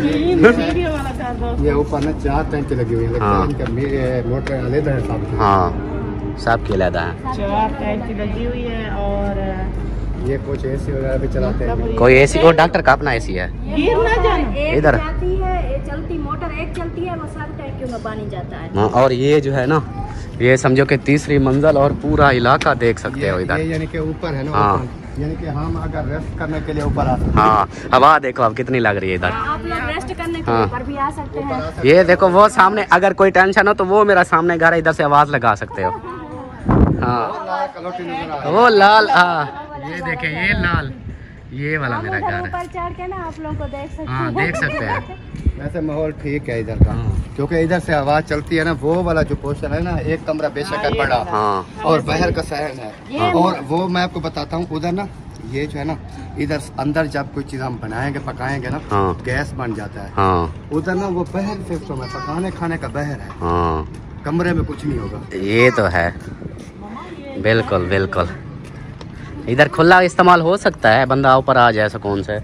ये ऊपर ना चार टैंकी लगी हुई है। हाँ। मोटर अलग है सब। हाँ सब की अलग है, चार टैंकी लगी हुई है। और ये कुछ एसी वगैरह भी चलाते हैं। कोई एसी और डॉक्टर का अपना एसी है इधर। चलती मोटर एक चलती है, वो सब टैंकियों में पानी जाता है। हाँ और ये जो है ना, ये समझो कि तीसरी मंजिल और पूरा इलाका देख सकते हो इधर। यानी कि ऊपर है ना। हाँ यानी कि हम अगर रेस्ट करने के लिए ऊपर आ सकते हैं। हाँ हवा देखो अब कितनी लग रही है इधर। आप लोग रेस्ट करने के लिए ऊपर भी आ सकते हैं। ये देखो वो सामने, अगर कोई टेंशन हो तो वो मेरा सामने घर है, इधर से आवाज लगा सकते हो। हाँ वो लाल, हाँ ये देखे ये लाल, ये वाला मेरा घर है। ऊपर चढ़ के ना आप लोगों को देख सकते हैं। हाँ देख सकते हैं। वैसे माहौल ठीक है इधर का, क्योंकि इधर से आवाज चलती है ना। वो वाला जो पोर्शन है ना, एक कमरा बेशक है बड़ा। हाँ। और बाहर का सहन है। हाँ। और वो मैं आपको बताता हूँ, उधर ना ये जो है ना, इधर अंदर जब कोई चीज हम बनाएंगे पकाएंगे ना, हाँ। गैस बन जाता है। हाँ। उधर ना वो बाहर सिस्टम है, पकाने खाने का बाहर है। हाँ। कमरे में कुछ नहीं होगा। ये तो है, बिल्कुल बिल्कुल। इधर खुला इस्तेमाल हो सकता है, बंदा ऊपर आ जाए सुकून से।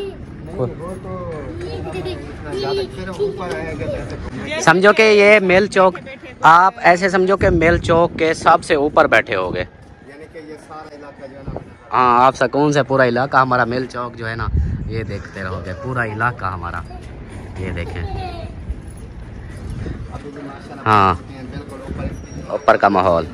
समझो कि ये मेल चौक, आप ऐसे समझो कि मेल चौक के सबसे ऊपर बैठे होगे। यानी कि ये सारा इलाका जो है ना, हाँ आप सुकून से पूरा इलाका, हमारा मेल चौक जो है ना, ये देखते रहोगे पूरा इलाका हमारा। ये देखें, हाँ ऊपर का माहौल।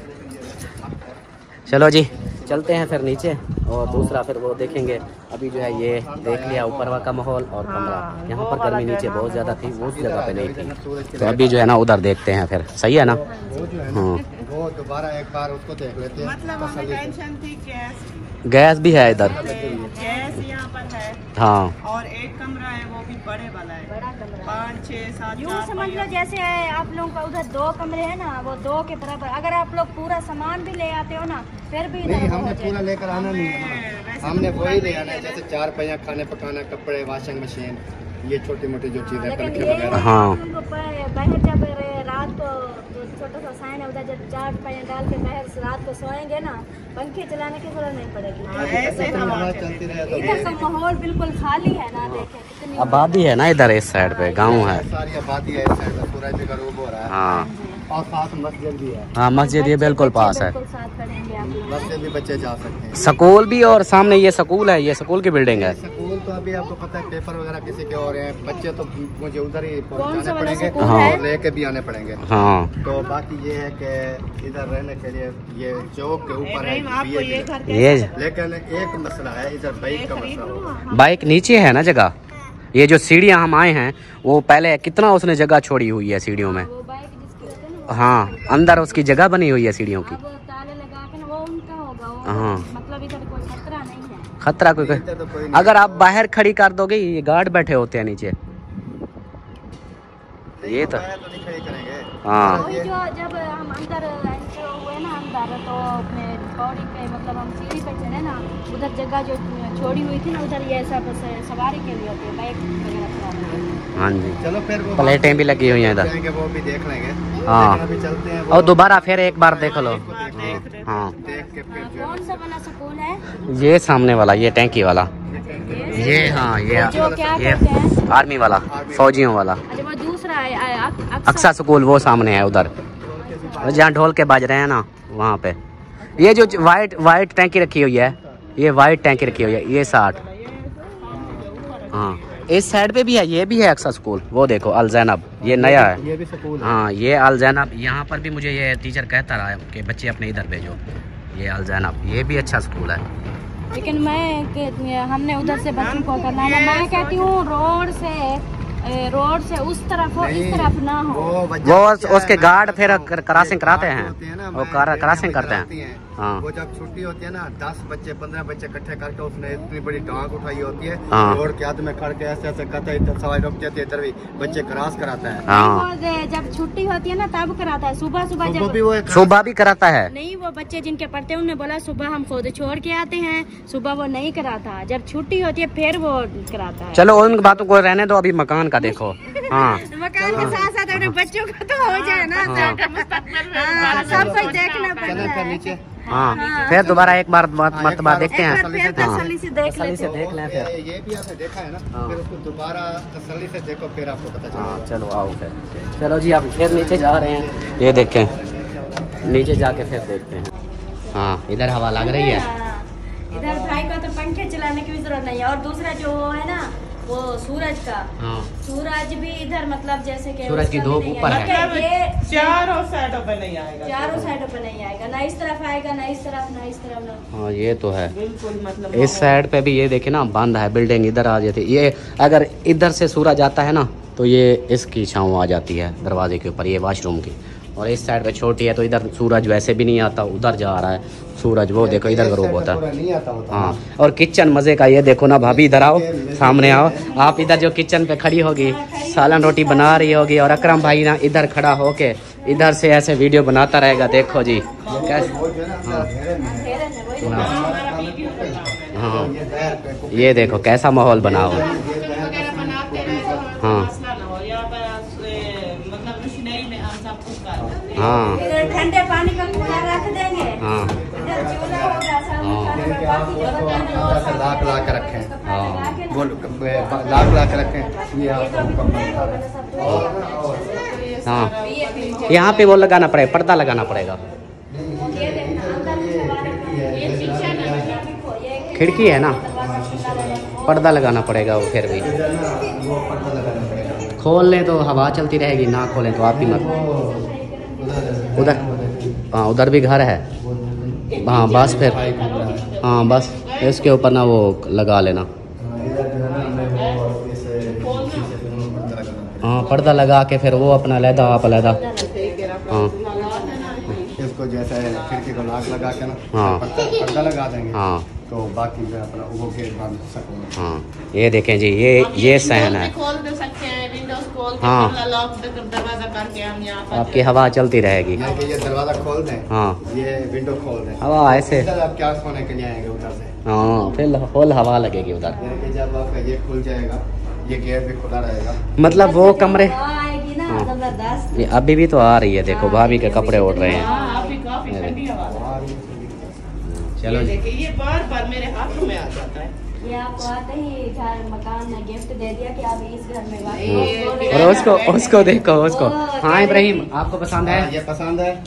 चलो जी चलते हैं फिर नीचे, और दूसरा फिर वो देखेंगे। अभी जो है ये देख लिया ऊपर का माहौल और कमरा। यहाँ पर गर्मी नीचे बहुत ज़्यादा थी, उस जगह पे नहीं थी। तो अभी जो है ना उधर देखते हैं फिर, सही है ना? हाँ वो दोबारा एक बार उसको देख लेते हैं। मतलब हमें टेंशन थी गैस, गैस भी है इधर। गैस यहाँ पर है। हाँ और एक कमरा है वो भी बड़े वाला है। पाँच छः सात यूँ समझ लो जैसे आप लोगों का उधर दो कमरे हैं ना, वो दो के बराबर। अगर आप लोग पूरा सामान भी ले आते हो ना, फिर भी नहीं, हमने पूरा लेकर आना नहीं है, हमने वही ले आना है, जैसे चार पहिया, खाने पकाना, कपड़े, वॉशिंग मशीन, ये छोटी मोटी जो चीजें पंखे वगैरह। हाँ बाहर जब रात को छोटा सा साइन है उधर, जब चार पहिया डाल के बाहर रात को सोएंगे ना, पंखे चलाने की जरूरत नहीं पड़ेगी। चलती रहे इधर का माहौल बिल्कुल खाली है ना, देखे कितनी आबादी है ना इधर, इस साइड पे गाँव है। सारी आबादी है इस साइड में, सूरज भी गरूब हो रहा है। हाँ और साथ मस्जिद भी है। हाँ मस्जिद ये बिल्कुल पास है, बिल्कुल साथ पढ़ेंगे आप लोग। मस्जिद भी बच्चे जा सकते हैं। स्कूल भी, और सामने ये स्कूल है, ये स्कूल की बिल्डिंग है। स्कूल तो अभी आपको पता है पेपर वगैरह किसी के हो रहे हैं, बच्चे तो मुझे उधर ही कौन सा पहुंचाने वाला पड़ेंगे स्कूल है? और लेके भी आने पड़ेंगे। हाँ तो बाकी ये है कि इधर रहने के लिए ये चौक के ऊपर है आपको ये घर ये लेकिन एक मसला है, इधर बाइक का मसला होगा। बाइक नीचे है ना जगह, ये जो सीढ़ियाँ हम आए हैं वो पहले कितना उसने जगह छोड़ी हुई है सीढ़ियों में। वो बाइक जिसकी होती है ना, हाँ अंदर उसकी जगह बनी हुई है सीढ़ियों की। अब ताले लगा के ना वो उनका होगा, वो हाँ। मतलब इधर कोई खतरा नहीं है। खतरा कोई, इधर तो कोई नहीं। अगर आप बाहर खड़ी कर दोगे, ये गार्ड बैठे होते हैं नीचे। ये तो बाहर तो नहीं खड़ी करेंगे। हाँ वही जो जब हम अंदर एंटर हुए ना अंदर, तो अपने पौड़ी पे मतलब हम सीढ़ी पे चढ़े ना, उधर जगह जो छोड़ी हुई थी ना, उधर ये सब सवारी के लिए होती है, बाइक वगैरह चलाने के लिए। हाँ जी, चलो फिर वो प्लेटें भी लगी हुई हैं इधर। जाएंगे, वो भी देख लेंगे। हाँ। लेकिन अभी चलते हैं वो और दोबारा फिर एक बार देख लो। हाँ देख के फिर जो कौन सा वाला स्कूल है? ये सामने वाला, ये टैंकी वाला, ये हाँ ये जो क्या ये कहते हैं? आर्मी वाला, फौजियों वाला। अच्छा वो दूसरा है अ- अ- अक्सा। अक्सा स्कूल वो सामने है उधर, जहाँ ढोल के बाज रहे हैं ना वहाँ पे। ये जो वाइट वाइट टैंकी रखी हुई है, ये वाइट टैंकी रखी हुई है, ये साठ। हाँ इस साइड पे भी है, ये भी है अक्सा स्कूल, वो देखो अल जैनब, ये नया है। ये भी स्कूल है। हाँ ये अल जैनब, यहाँ पर भी मुझे ये टीचर कहता रहा है कि बच्चे अपने इधर भेजो, ये अल जैनब, ये भी अच्छा स्कूल है। लेकिन मैं के- हमने उधर से बच्चों को करना है, मैं कहती हूँ रोड से ए, रोड से उस तरफ हो, इस तरफ ना हो। वो उसके गार्ड फिर क्रॉसिंग कराते हैं, वो क्रॉसिंग करते हैं। हाँ वो जब छुट्टी होती है ना, दस बच्चे पंद्रह बच्चे इकट्ठे करके उसने इतनी बड़ी टांग उठाई होती है, हाँ। रोड के हाथ में खड़ के ऐसे ऐसे करता है, इधर सवारी रुक जाती है, इधर भी बच्चे क्रॉस कराता है। हाँ वो जे- जब छुट्टी होती है ना तब कराता है, सुबह सुबह तो वो जब भी वो एक सुबह भी कराता है। नहीं, वो बच्चे जिनके पढ़ते हैं उन्होंने बोला सुबह हम खुद छोड़ के आते हैं, सुबह वो नहीं कराता, जब छुट्टी होती है फिर वो कराता है। चलो उन बातों को रहने दो, अभी मकान का देखो। हाँ मकान के साथ साथ अपने बच्चों का तो हो जाए ना, हाँ। हाँ, सब कुछ देखना पड़ता चलन कर है। नीचे। हाँ फिर दोबारा एक बार मरतबा देखते हैं। फिर फिर तसल्ली से देख तसल्ली से लेते देख लें फिर। ये ये भी आपने देखा है ना, हाँ। फिर उसको दोबारा तसल्ली से देखो, फिर आपको पता हाँ चलेगा। चलो आओ फिर। चलो जी अब फिर नीचे जा रहे हैं, ये देखें, नीचे जाके फिर देखते हैं। हाँ इधर हवा लग रही है। हाँ, इधर भाई को तो पंखे चलाने की भी जरूरत नहीं है। और दूसरा जो वो है ना, वो सूरज का, हाँ सूरज भी इधर मतलब जैसे कि सूरज की उसका धूप भी नहीं ऊपर है। मतलब ये चारों साइडों पे नहीं आएगा, चारों साइडों पे नहीं आएगा, ना इस तरफ आएगा, ना इस तरफ, ना इस तरफ, ना हाँ ये तो है। बिल्कुल मतलब इस साइड पे भी ये देखे ना बंद है, बिल्डिंग इधर आ जाती है। ये अगर इधर से सूरज आता है ना तो ये इसकी छाँव आ जाती है दरवाजे के ऊपर, ये वॉशरूम की। और इस साइड पे छोटी है तो इधर सूरज वैसे भी नहीं आता, उधर जा रहा है सूरज, वो देखो इधर गरूब होता है। नहीं आता होता। हाँ और किचन मज़े का, ये देखो ना भाभी, इधर आओ, सामने आओ आप। इधर जो किचन पे खड़ी होगी, सालन रोटी बना रही होगी, और अकरम भाई ना इधर खड़ा होके इधर से ऐसे वीडियो बनाता रहेगा। देखो जी कैसे, हाँ ये देखो कैसा माहौल बना हुआ। हाँ हाँ इधर ठंडे पानी का कूलर रख देंगे, हाँ इधर चूल्हा होगा, सब हाँ। बाकी जगह लाख ला के रखें, हाँ वो लाख ला के रखें, ये आपको मुकम्मल हाँ यहाँ पे वो लगाना पड़ेगा, पर्दा लगाना पड़ेगा। खिड़की है ना, पर्दा लगाना पड़ेगा वो, फिर भी खोल लें तो हवा चलती रहेगी, ना खोलें तो आप भी मत। उधर हाँ उधर भी घर है। हाँ बस फिर हाँ बस इसके ऊपर ना वो लगा लेना। हाँ पर्दा लगा के फिर वो अपना लहदा आप लहदा। हाँ इसको जैसे खिड़की को लाख लगा के ना, हाँ पर्दा लगा देंगे। हाँ तो बाकी मैं अपना वो गेट बंद सकूँगा। हाँ ये देखें जी, ये ये सहन है। खोल दे सकते हैं, विंडोज खोल के हाँ। लॉक दरवाजा करके हम यहाँ पर आपकी हवा चलती रहेगी। ये दरवाजा खोल दें, हाँ ये विंडो खोल दें, हवा ऐसे, इधर आप क्या सोने के लिए आएंगे उधर से। हाँ फिर फुल हवा लगेगी उधर। यानी कि जब आपका ये खुल जाएगा, ये गेट भी खुला रहेगा। मतलब वो कमरे, आएगी ना हाँ। जबरदस्त। ये अभी भी तो आ रही है, देखो भाभी के कपड़े उड़ रहे हैं। हाँ, अभी काफी ठंडी हवा है। चलो ये जी, देखिए, ये बार बार मेरे हाथों में आ जाता है। ये आपको आते ही घर मकान में गिफ्ट दे दिया कि आप इस घर में वापस ये- बोल रहे और हैं। उसको उसको देखो उसको। वो हाँ कह इब्राहिम, रही आपको पसंद हाँ, है? ये पसंद है।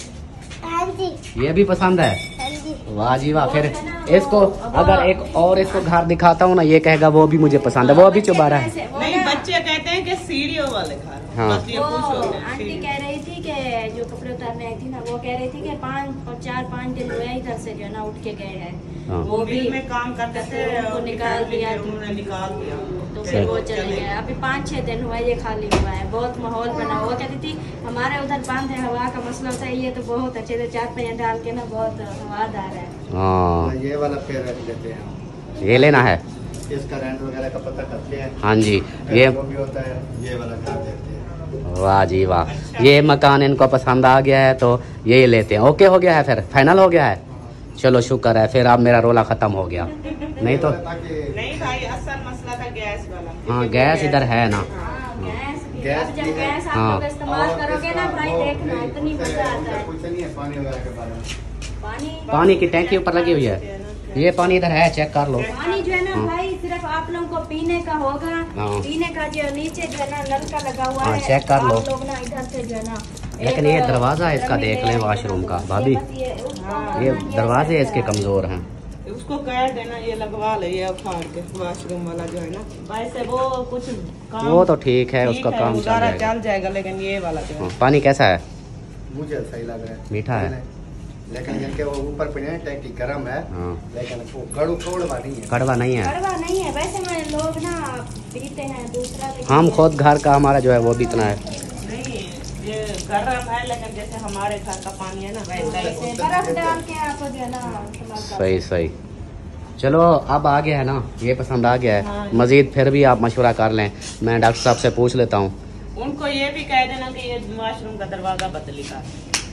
ये भी पसंद है? वाह जी वाह। फिर इसको अगर एक और इसको घर दिखाता हूँ ना, ये कहेगा वो भी मुझे पसंद है, वो अभी चुबा रहा है। वो नहीं, ना, बच्चे कहते हैं कि सीढ़ियों वाले घर। हाँ। बस ये वो खुश हो गए, आंटी सीढ़ी। कह रही थी कि जो कपड़े उतारने आई थी ना, वो कह रही थी कि पाँच चार पाँच दिन हुए इधर से जो है ना उठ के गए हैं। हाँ। वो वो भी मिल में काम करते थे, उनको उनकी निकाल फैमिली दिया। के उन्होंने निकाल दिया उनको। तो फिर वो चले गए। अभी पाँच छह दिन हुआ ये खाली हुआ है, बहुत माहौल बना। वो कहती थी हमारे उधर बंद है, हवा का मसला होता है, ये तो बहुत अच्छे से चार पहिया डाल के ना बहुत हवादार है। हाँ ये वाला पेड़ रख देते हैं, ये लेना है। इसका रेंट वगैरह का पता करते हैं। हाँ जी, ये जो भी होता है ये वाला कर देते हैं। वाह जी वाह। ये मकान इनको पसंद आ गया है तो यही लेते हैं। ओके हो गया है, फिर फाइनल हो गया है। चलो शुक्र है, फिर अब मेरा रोला खत्म हो गया। नहीं तो नहीं भाई, असल मसला था गैस वाला। हाँ गैस इधर है ना। हाँ, गैस भी। गैस अब जब भी है। गैस आप हाँ। लोग इस्तेमाल करोगे ना भाई, वो देखना नहीं, इतनी उससे- मजा आता है। कुछ नहीं है पानी वगैरह के बारे में। पानी पानी की टैंकी ऊपर लगी हुई है, ये पानी इधर है, चेक कर लो। पानी जो है ना भाई सिर्फ आप लोगों को पीने का होगा। हाँ। पीने का जो नीचे जो है ना नल का लगा हुआ हाँ, है, चेक कर लो। आप लोग ना इधर से जो है ना लेकिन एक ये दरवाजा है इसका, ड्रम देख में लें ले वॉशरूम का। आएंगे। भाभी बस ये उसको ये बनाना दरवाजे ऐसा इसके है। कमजोर हैं। उसको कह देना ये लगवा ले, ये उखाड़ के वॉशरूम वाला जो है ना। वैसे वो कुछ काम वो तो ठीक है, ठीक उसका है, काम चल गुजारा जाएगा। चल जाएगा, लेकिन ये वाला जो है हाँ, पानी कैसा है? मुझे सही लग रहा है, मीठा है। लेकिन जिनके वो ऊपर पे है टैंकी गर्म है, हाँ लेकिन वो कड़ू कड़वा नहीं है। कड़वा नहीं है। कड़वा नहीं है। वैसे में लोग ना पीते हैं दूसरा, लेकिन हम खुद घर का हमारा जो है वो भी इतना है। नहीं, ये गर्म है, लेकिन जैसे हमारे घर का पानी है ना वैसा ही। जैसे बर्फ डाल के आप जो है ना इस्तेमाल कर सही सही। चलो अब आ गया है ना, ये पसंद आ गया हाँ। है। मजीद फिर भी आप मशवरा कर लें, मैं डॉक्टर साहब से पूछ लेता हूँ। उनको ये भी कह देना कि ये वॉशरूम का दरवाजा बदली का।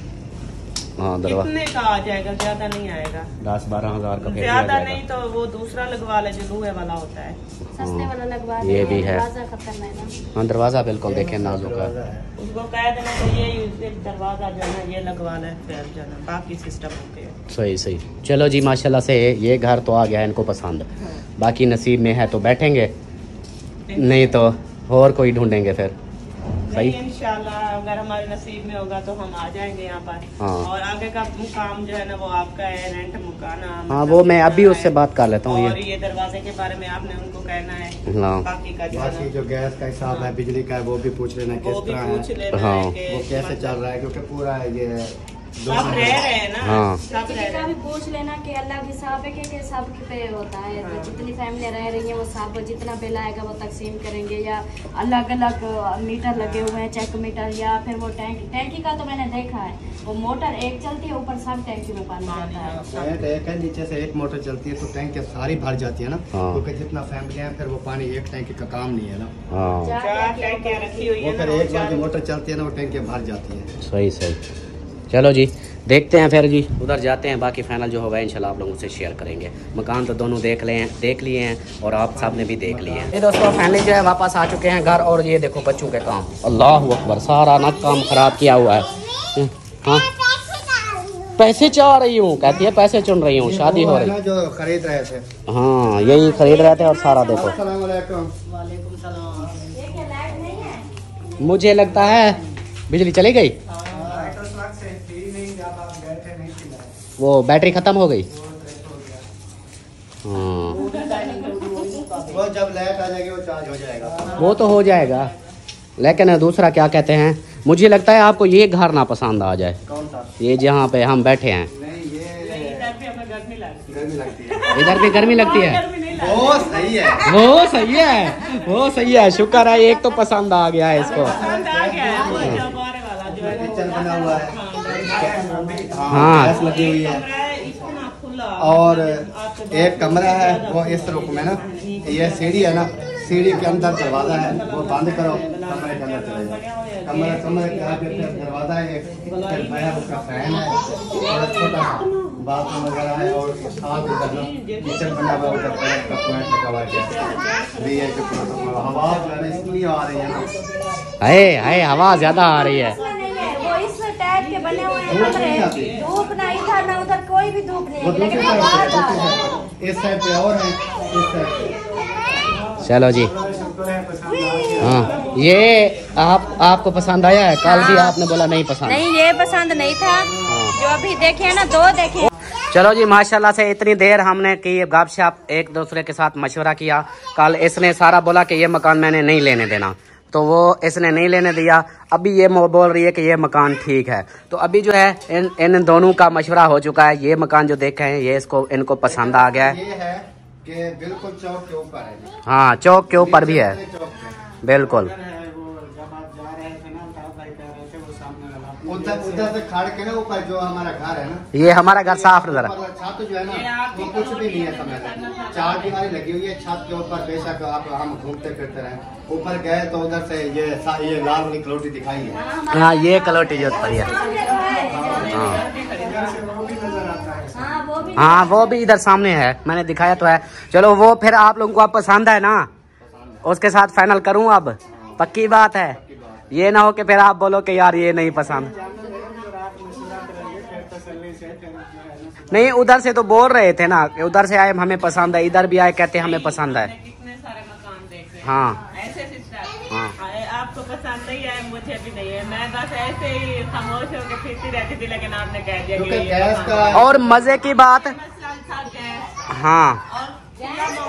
हाँ दरवाजा कितने का आ जाएगा, ज्यादा नहीं आएगा। दस बारह हजार का फिर भी आ ज्यादा नहीं जाएगा। तो वो दूसरा लगवा ले जो लोहे वाला होता है। सस्ते वाला लगवा ये देंगे, भी है। दरवाजा खत्म है ना। हाँ दरवाजा बिल्कुल देखें नाजुक है। उसको कह देना कि ये सिर्फ दरवाजा जो है ना ये लगवा ले, फिर जो है ना बाकी सिस्टम ओके है। सही सही। चलो जी माशाल्लाह से ये घर तो आ गया है इनको पसंद। बाकी नसीब में है तो बैठेंगे, नहीं तो और कोई ढूंढेंगे फिर। सही। नहीं, इंशाल्लाह अगर हमारे नसीब में होगा तो हम आ जाएंगे यहाँ पर। हाँ। और आगे का काम जो है ना वो आपका है, रेंट मकान। हाँ वो मैं अभी उससे बात कर लेता हूँ। और ये ये दरवाजे के बारे में आपने उनको कहना है। हाँ बाकी का जो है बाकी ना जो गैस का हिसाब है, बिजली का है, वो भी पूछ लेना वो किस भी तरह पूछ है, लेना हाँ। है कि वो कैसे चल रहा है, क्योंकि पूरा ये सब रह रहे हैं ना। हाँ। सब किसी रह का रहे भी हैं। पूछ लेना कि अल्लाह के हिसाब है कि सब पे होता है। तो जितनी फैमिली रह रही है वो सब जितना बिल आएगा वो तकसीम करेंगे, या अलग अलग मीटर लगे हुए हैं, चेक मीटर, या फिर वो टैंक टैंकी का तो मैंने देखा है, वो मोटर एक चलती है, ऊपर सब टैंकी में पानी जाता है। टैंक एक है, नीचे से एक मोटर चलती है तो टैंक के सारी भर जाती है ना, हाँ। क्योंकि जितना फैमिली है फिर वो पानी एक टैंकी का काम नहीं है ना। हाँ चार चार टैंकियाँ टैंकियाँ रखी हुई वो है फिर ना, एक बार चार- जो मोटर चलती है ना वो टैंकी भर जाती है। सही सही। चलो जी देखते हैं फिर जी, उधर जाते हैं। बाकी फाइनल जो होगा इंशाल्लाह आप लोगों से शेयर करेंगे। मकान तो दोनों देख ले देख लिए हैं और आप सब ने भी देख लिए हैं। ये दोस्तों फाइनली जो है वापस आ चुके हैं घर, और ये देखो बच्चों के काम, अल्लाह अकबर, सारा ना काम खराब किया हुआ है। हाँ पैसे चाह रही हूँ, कहती है पैसे चुन रही हूँ, शादी हो रही। जो खरीद रहे थे। हाँ यही खरीद रहे थे, और सारा देखो। अस्सलाम वालेकुम। देखिए लाइट नहीं है। मुझे लगता है बिजली चली गई, वो बैटरी खत्म हो गई। हाँ वो जब लाइट आ जाएगी वो चार्ज हो जाएगा। वो तो हो जाएगा, लेकिन दूसरा क्या कहते हैं, मुझे लगता है आपको ये घर ना पसंद आ जाए, कौन सा? ये जहाँ पे हम बैठे हैं। नहीं ये इधर भी हमें गर्मी लगती गर्मी लगती है। इधर भी गर्मी लगती है। गर्मी नहीं लगती। वो सही है। वो सही है, वो सही है, शुक्र है एक तो पसंद आ गया है इसको। पसंद आ गया है वो जो बारे वाला जो है किचन बना हुआ है। हाँ। गैस लगी हुई है। कमरा है, इतना खुला और एक कमरा है वो इस रुख में ना, ये सीढ़ी है ना, सीढ़ी के अंदर दरवाजा है, वो बंद करो कमरे के अंदर चले जाओ। कमरे कमरे के आगे फिर दरवाजा है, एक फिर बाहर उसका फैन है और छोटा सा बाथरूम वगैरह है और साथ उधर ना किचन बना हुआ, उधर पैर का पॉइंट लगा हुआ है। ये जो हवा जो है ना इसलिए आ रही है ना, है है हवा ज्यादा आ रही है। वो इस टाइप के बने हुए हैं कमरे, धूप ना इधर ना उधर कोई भी धूप नहीं है, लेकिन आवाज आ रही है। इस साइड पे और है, इस साइड पे। चलो जी, हाँ ये आप आपको पसंद आया है? कल भी आपने बोला नहीं पसंद। नहीं, ये पसंद नहीं था। जो अभी देखे ना, दो देखे। चलो जी, माशाल्लाह से इतनी देर हमने की गपशप, एक दूसरे के साथ मशवरा किया। कल इसने सारा बोला कि ये मकान मैंने नहीं लेने देना, तो वो इसने नहीं लेने दिया। अभी ये बोल रही है कि ये मकान ठीक है। तो अभी जो है इन इन दोनों का मशवरा हो चुका है। ये मकान जो देखे हैं ये इसको इनको पसंद आ गया है। ये है कि बिल्कुल चौक के ऊपर है। हाँ, चौक के ऊपर भी है, बिल्कुल। उधर उधर से खाड़ के ना ऊपर जो हमारा घर है ना, ये हमारा घर साफ नजर है। छत जो है ना वो कुछ भी नहीं है समझ, चार दीवारी लगी हुई है छत के ऊपर। बेशक आप हम घूमते फिरते रहे, ऊपर गए तो उधर से ये ये लाल वाली कलोटी दिखाई है। हाँ, ये कलोटी जो पड़ी है। हाँ, वो भी इधर सामने है, मैंने दिखाया तो है। चलो वो फिर आप लोगों को आप पसंद है ना, उसके साथ फाइनल करूँ अब? पक्की बात है, ये ना हो कि फिर आप बोलो कि यार ये नहीं पसंद। नहीं, उधर से तो बोल रहे थे ना, उधर से आए हमें पसंद है, इधर भी आए कहते हमें पसंद है। कितने सारे मकान देख रहे हैं। हाँ, ऐसे सिस्टम। हाँ। आपको पसंद नहीं है, मुझे भी नहीं है। मैं बस ऐसे ही खामोश होकर फिरती रहती थी, लेकिन आपने कह दिया कि ये गैस का और मजे की बात। मसला था गैस हाँ, ये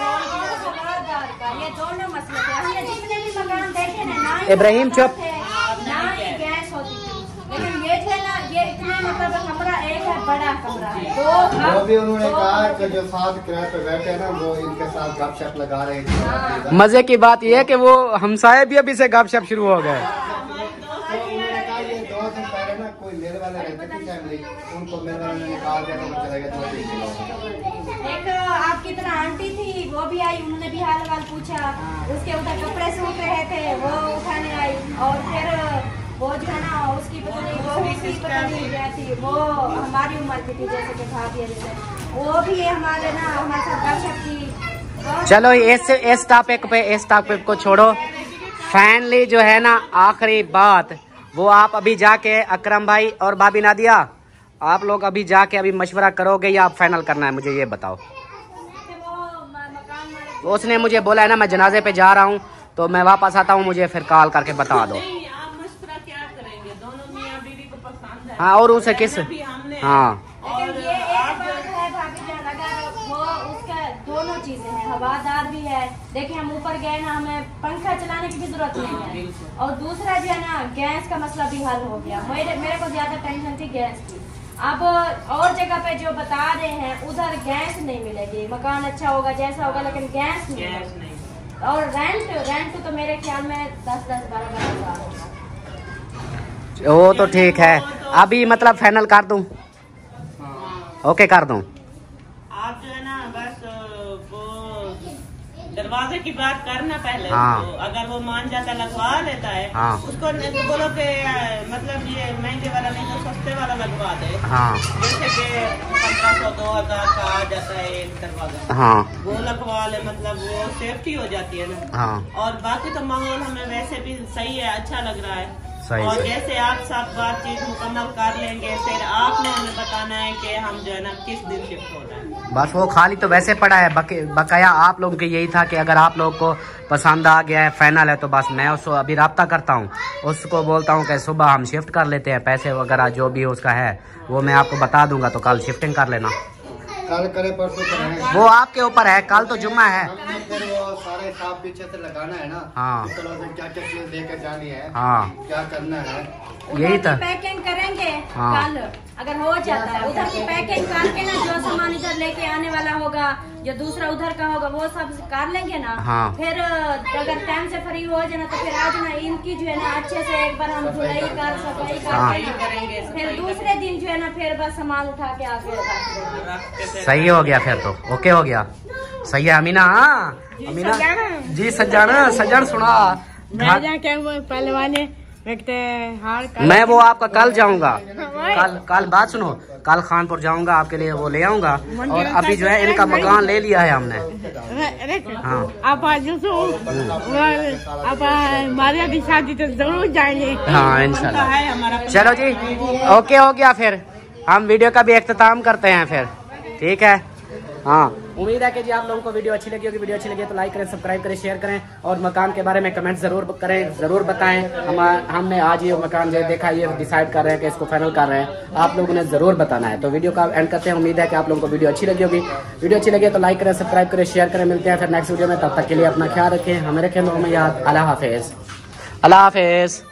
दोनों मसले थे। हमने जितने भी मकान देखे ना, ना ही इब्राहिम चुप। ना ही गैस होती थी, लेकिन ये थे ना, ये इतने मतलब कमरा एक है, बड़ा कमरा है। दो वो भी उन्होंने कहा कि जो साथ किराए पे बैठे ना वो इनके साथ गपशप लगा रहे थे। मजे की बात यह है कि वो हमसाए भी अभी से गपशप शुरू हो गए। उन्होंने कहा ये दो दिन पहले ना कोई मेरे वाले रहते थे फैमिली, उनको मेरे वाले ने कहा दिया तो चले गए। एक आपकी तरह आंटी थी, वो भी आई, उन्होंने भी हाल वाल पूछा। उसके उधर कपड़े सूख रहे थे, वो उठाने आई। और फिर वो जो है ना, उसकी पता नहीं वो उसकी पता नहीं क्या थी, वो हमारी उम्र की थी, जैसे कि भाभी है, वो भी हमारे ना हमारे साथ गपशप की। चलो इस इस टॉपिक पे इस टॉपिक को छोड़ो। फाइनली जो है ना आखिरी बात, वो आप अभी जाके अकरम भाई और भाभी नादिया, आप लोग अभी जाके अभी मशवरा करोगे या आप फाइनल करना है, मुझे ये बताओ। उसने मुझे बोला है ना मैं जनाजे पे जा रहा हूँ, तो मैं वापस आता हूँ, मुझे फिर कॉल करके बता दो। आप मशवरा क्या करेंगे? दोनों मियां बीवी को पसंद है। हाँ, और उसे किस, हाँ और ये एक बात है भाभी जान, अगर वो उसका दोनों चीजें हैं, हवादार भी है। देखिए हम ऊपर गए ना, हमें पंखा चलाने की भी जरूरत नहीं है। और दूसरा जो है ना, गैस का मसला भी हल हो गया। मेरे मेरे को ज्यादा टेंशन थी गैस की। अब और जगह पे जो बता रहे हैं उधर गैस नहीं मिलेगी। मकान अच्छा होगा जैसा होगा, लेकिन गैस नहीं, गैस नहीं। और रेंट रेंट तो मेरे ख्याल में दस दस बारह बारह हजार होगा। वो तो ठीक है। अभी मतलब फाइनल कर दूं? ओके कर दूं। आप जो है ना बस वो दरवाजे की बात करना पहले। हाँ। उसको, अगर वो मान जाता लगवा लेता है, हाँ। उसको तो बोलो कि मतलब ये महंगे वाला नहीं तो सस्ते वाला लगवा दे। हाँ, जैसे कि पंद्रह सौ दो हजार का आ जाता है एक दरवाजा, हाँ, वो लगवा ले, मतलब वो सेफ्टी हो जाती है ना। हाँ, और बाकी तो माहौल हमें वैसे भी सही है, अच्छा लग रहा है। सही और सही। जैसे आप सब बातचीत मुकम्मल कर लेंगे, फिर आपने हमें बताना है कि हम जो है ना किस दिन शिफ्ट हो रहे हैं। बस वो खाली तो वैसे पड़ा है, बकाया आप लोगों के यही था कि अगर आप लोग को पसंद आ गया है, फाइनल है, तो बस मैं उसको अभी रब्ता करता हूँ, उसको बोलता हूँ कि सुबह हम शिफ्ट कर लेते हैं, पैसे वगैरह जो भी उसका है वो मैं आपको बता दूंगा, तो कल शिफ्टिंग कर लेना। कल करे परसों करें, वो आपके ऊपर है, कल तो जुम्मा है। फिर वो सारे हिसाब पीछे से लगाना है ना। हाँ। चलो क्या क्या चीज लेकर जानी है, हाँ क्या करना है, यही था। पैकिंग करेंगे हाँ। कल अगर हो जाता है उधर की पैकिंग करके ना, जो सामान इधर लेके आने वाला होगा, जो दूसरा उधर का होगा वो सब कर लेंगे ना। हाँ। फिर अगर टाइम से फ्री हो जाना तो फिर आज ना इनकी जो है ना अच्छे से एक बार हम धुलाई कर सफाई कर करेंगे, फिर दूसरे दिन जो है ना फिर बस सामान उठा के आके रख देंगे। सही हो गया फिर तो, ओके हो गया। सही है अमीना। हाँ अमीना जी सजाना सजन सुना पहलवाने मैं वो आपका कल जाऊंगा, कल कल बात सुनो, कल खानपुर जाऊंगा आपके लिए वो ले आऊंगा। और अभी जो है इनका मकान ले लिया है हमने। हाँ आप आप हमारे अभी शादी तो जरूर जाएंगे। हाँ इंशाल्लाह। चलो जी ओके हो गया, फिर हम वीडियो का भी इख्तिताम करते हैं फिर, ठीक है। हाँ उम्मीद है कि जी आप लोगों को वीडियो अच्छी लगी होगी। वीडियो अच्छी लगी तो लाइक करें, सब्सक्राइब करें, शेयर करें और मकान के बारे में कमेंट जरूर करें, जरूर बताएं। हम हमने आज ये मकान जो देखा ये डिसाइड कर रहे हैं कि इसको फाइनल कर रहे हैं, आप लोगों ने जरूर बताना है। तो वीडियो का एंड करते हैं। उम्मीद है कि आप लोगों को वीडियो अच्छी लगी होगी। वीडियो अच्छी लगी तो लाइक करें, सब्सक्राइब करें, शेयर करें। मिलते हैं फिर नेक्स्ट वीडियो में, तब तक के लिए अपना ख्याल रखें, हमें रखें लोगों में याद। अल्लाह हाफिज, अल्लाह हाफिज।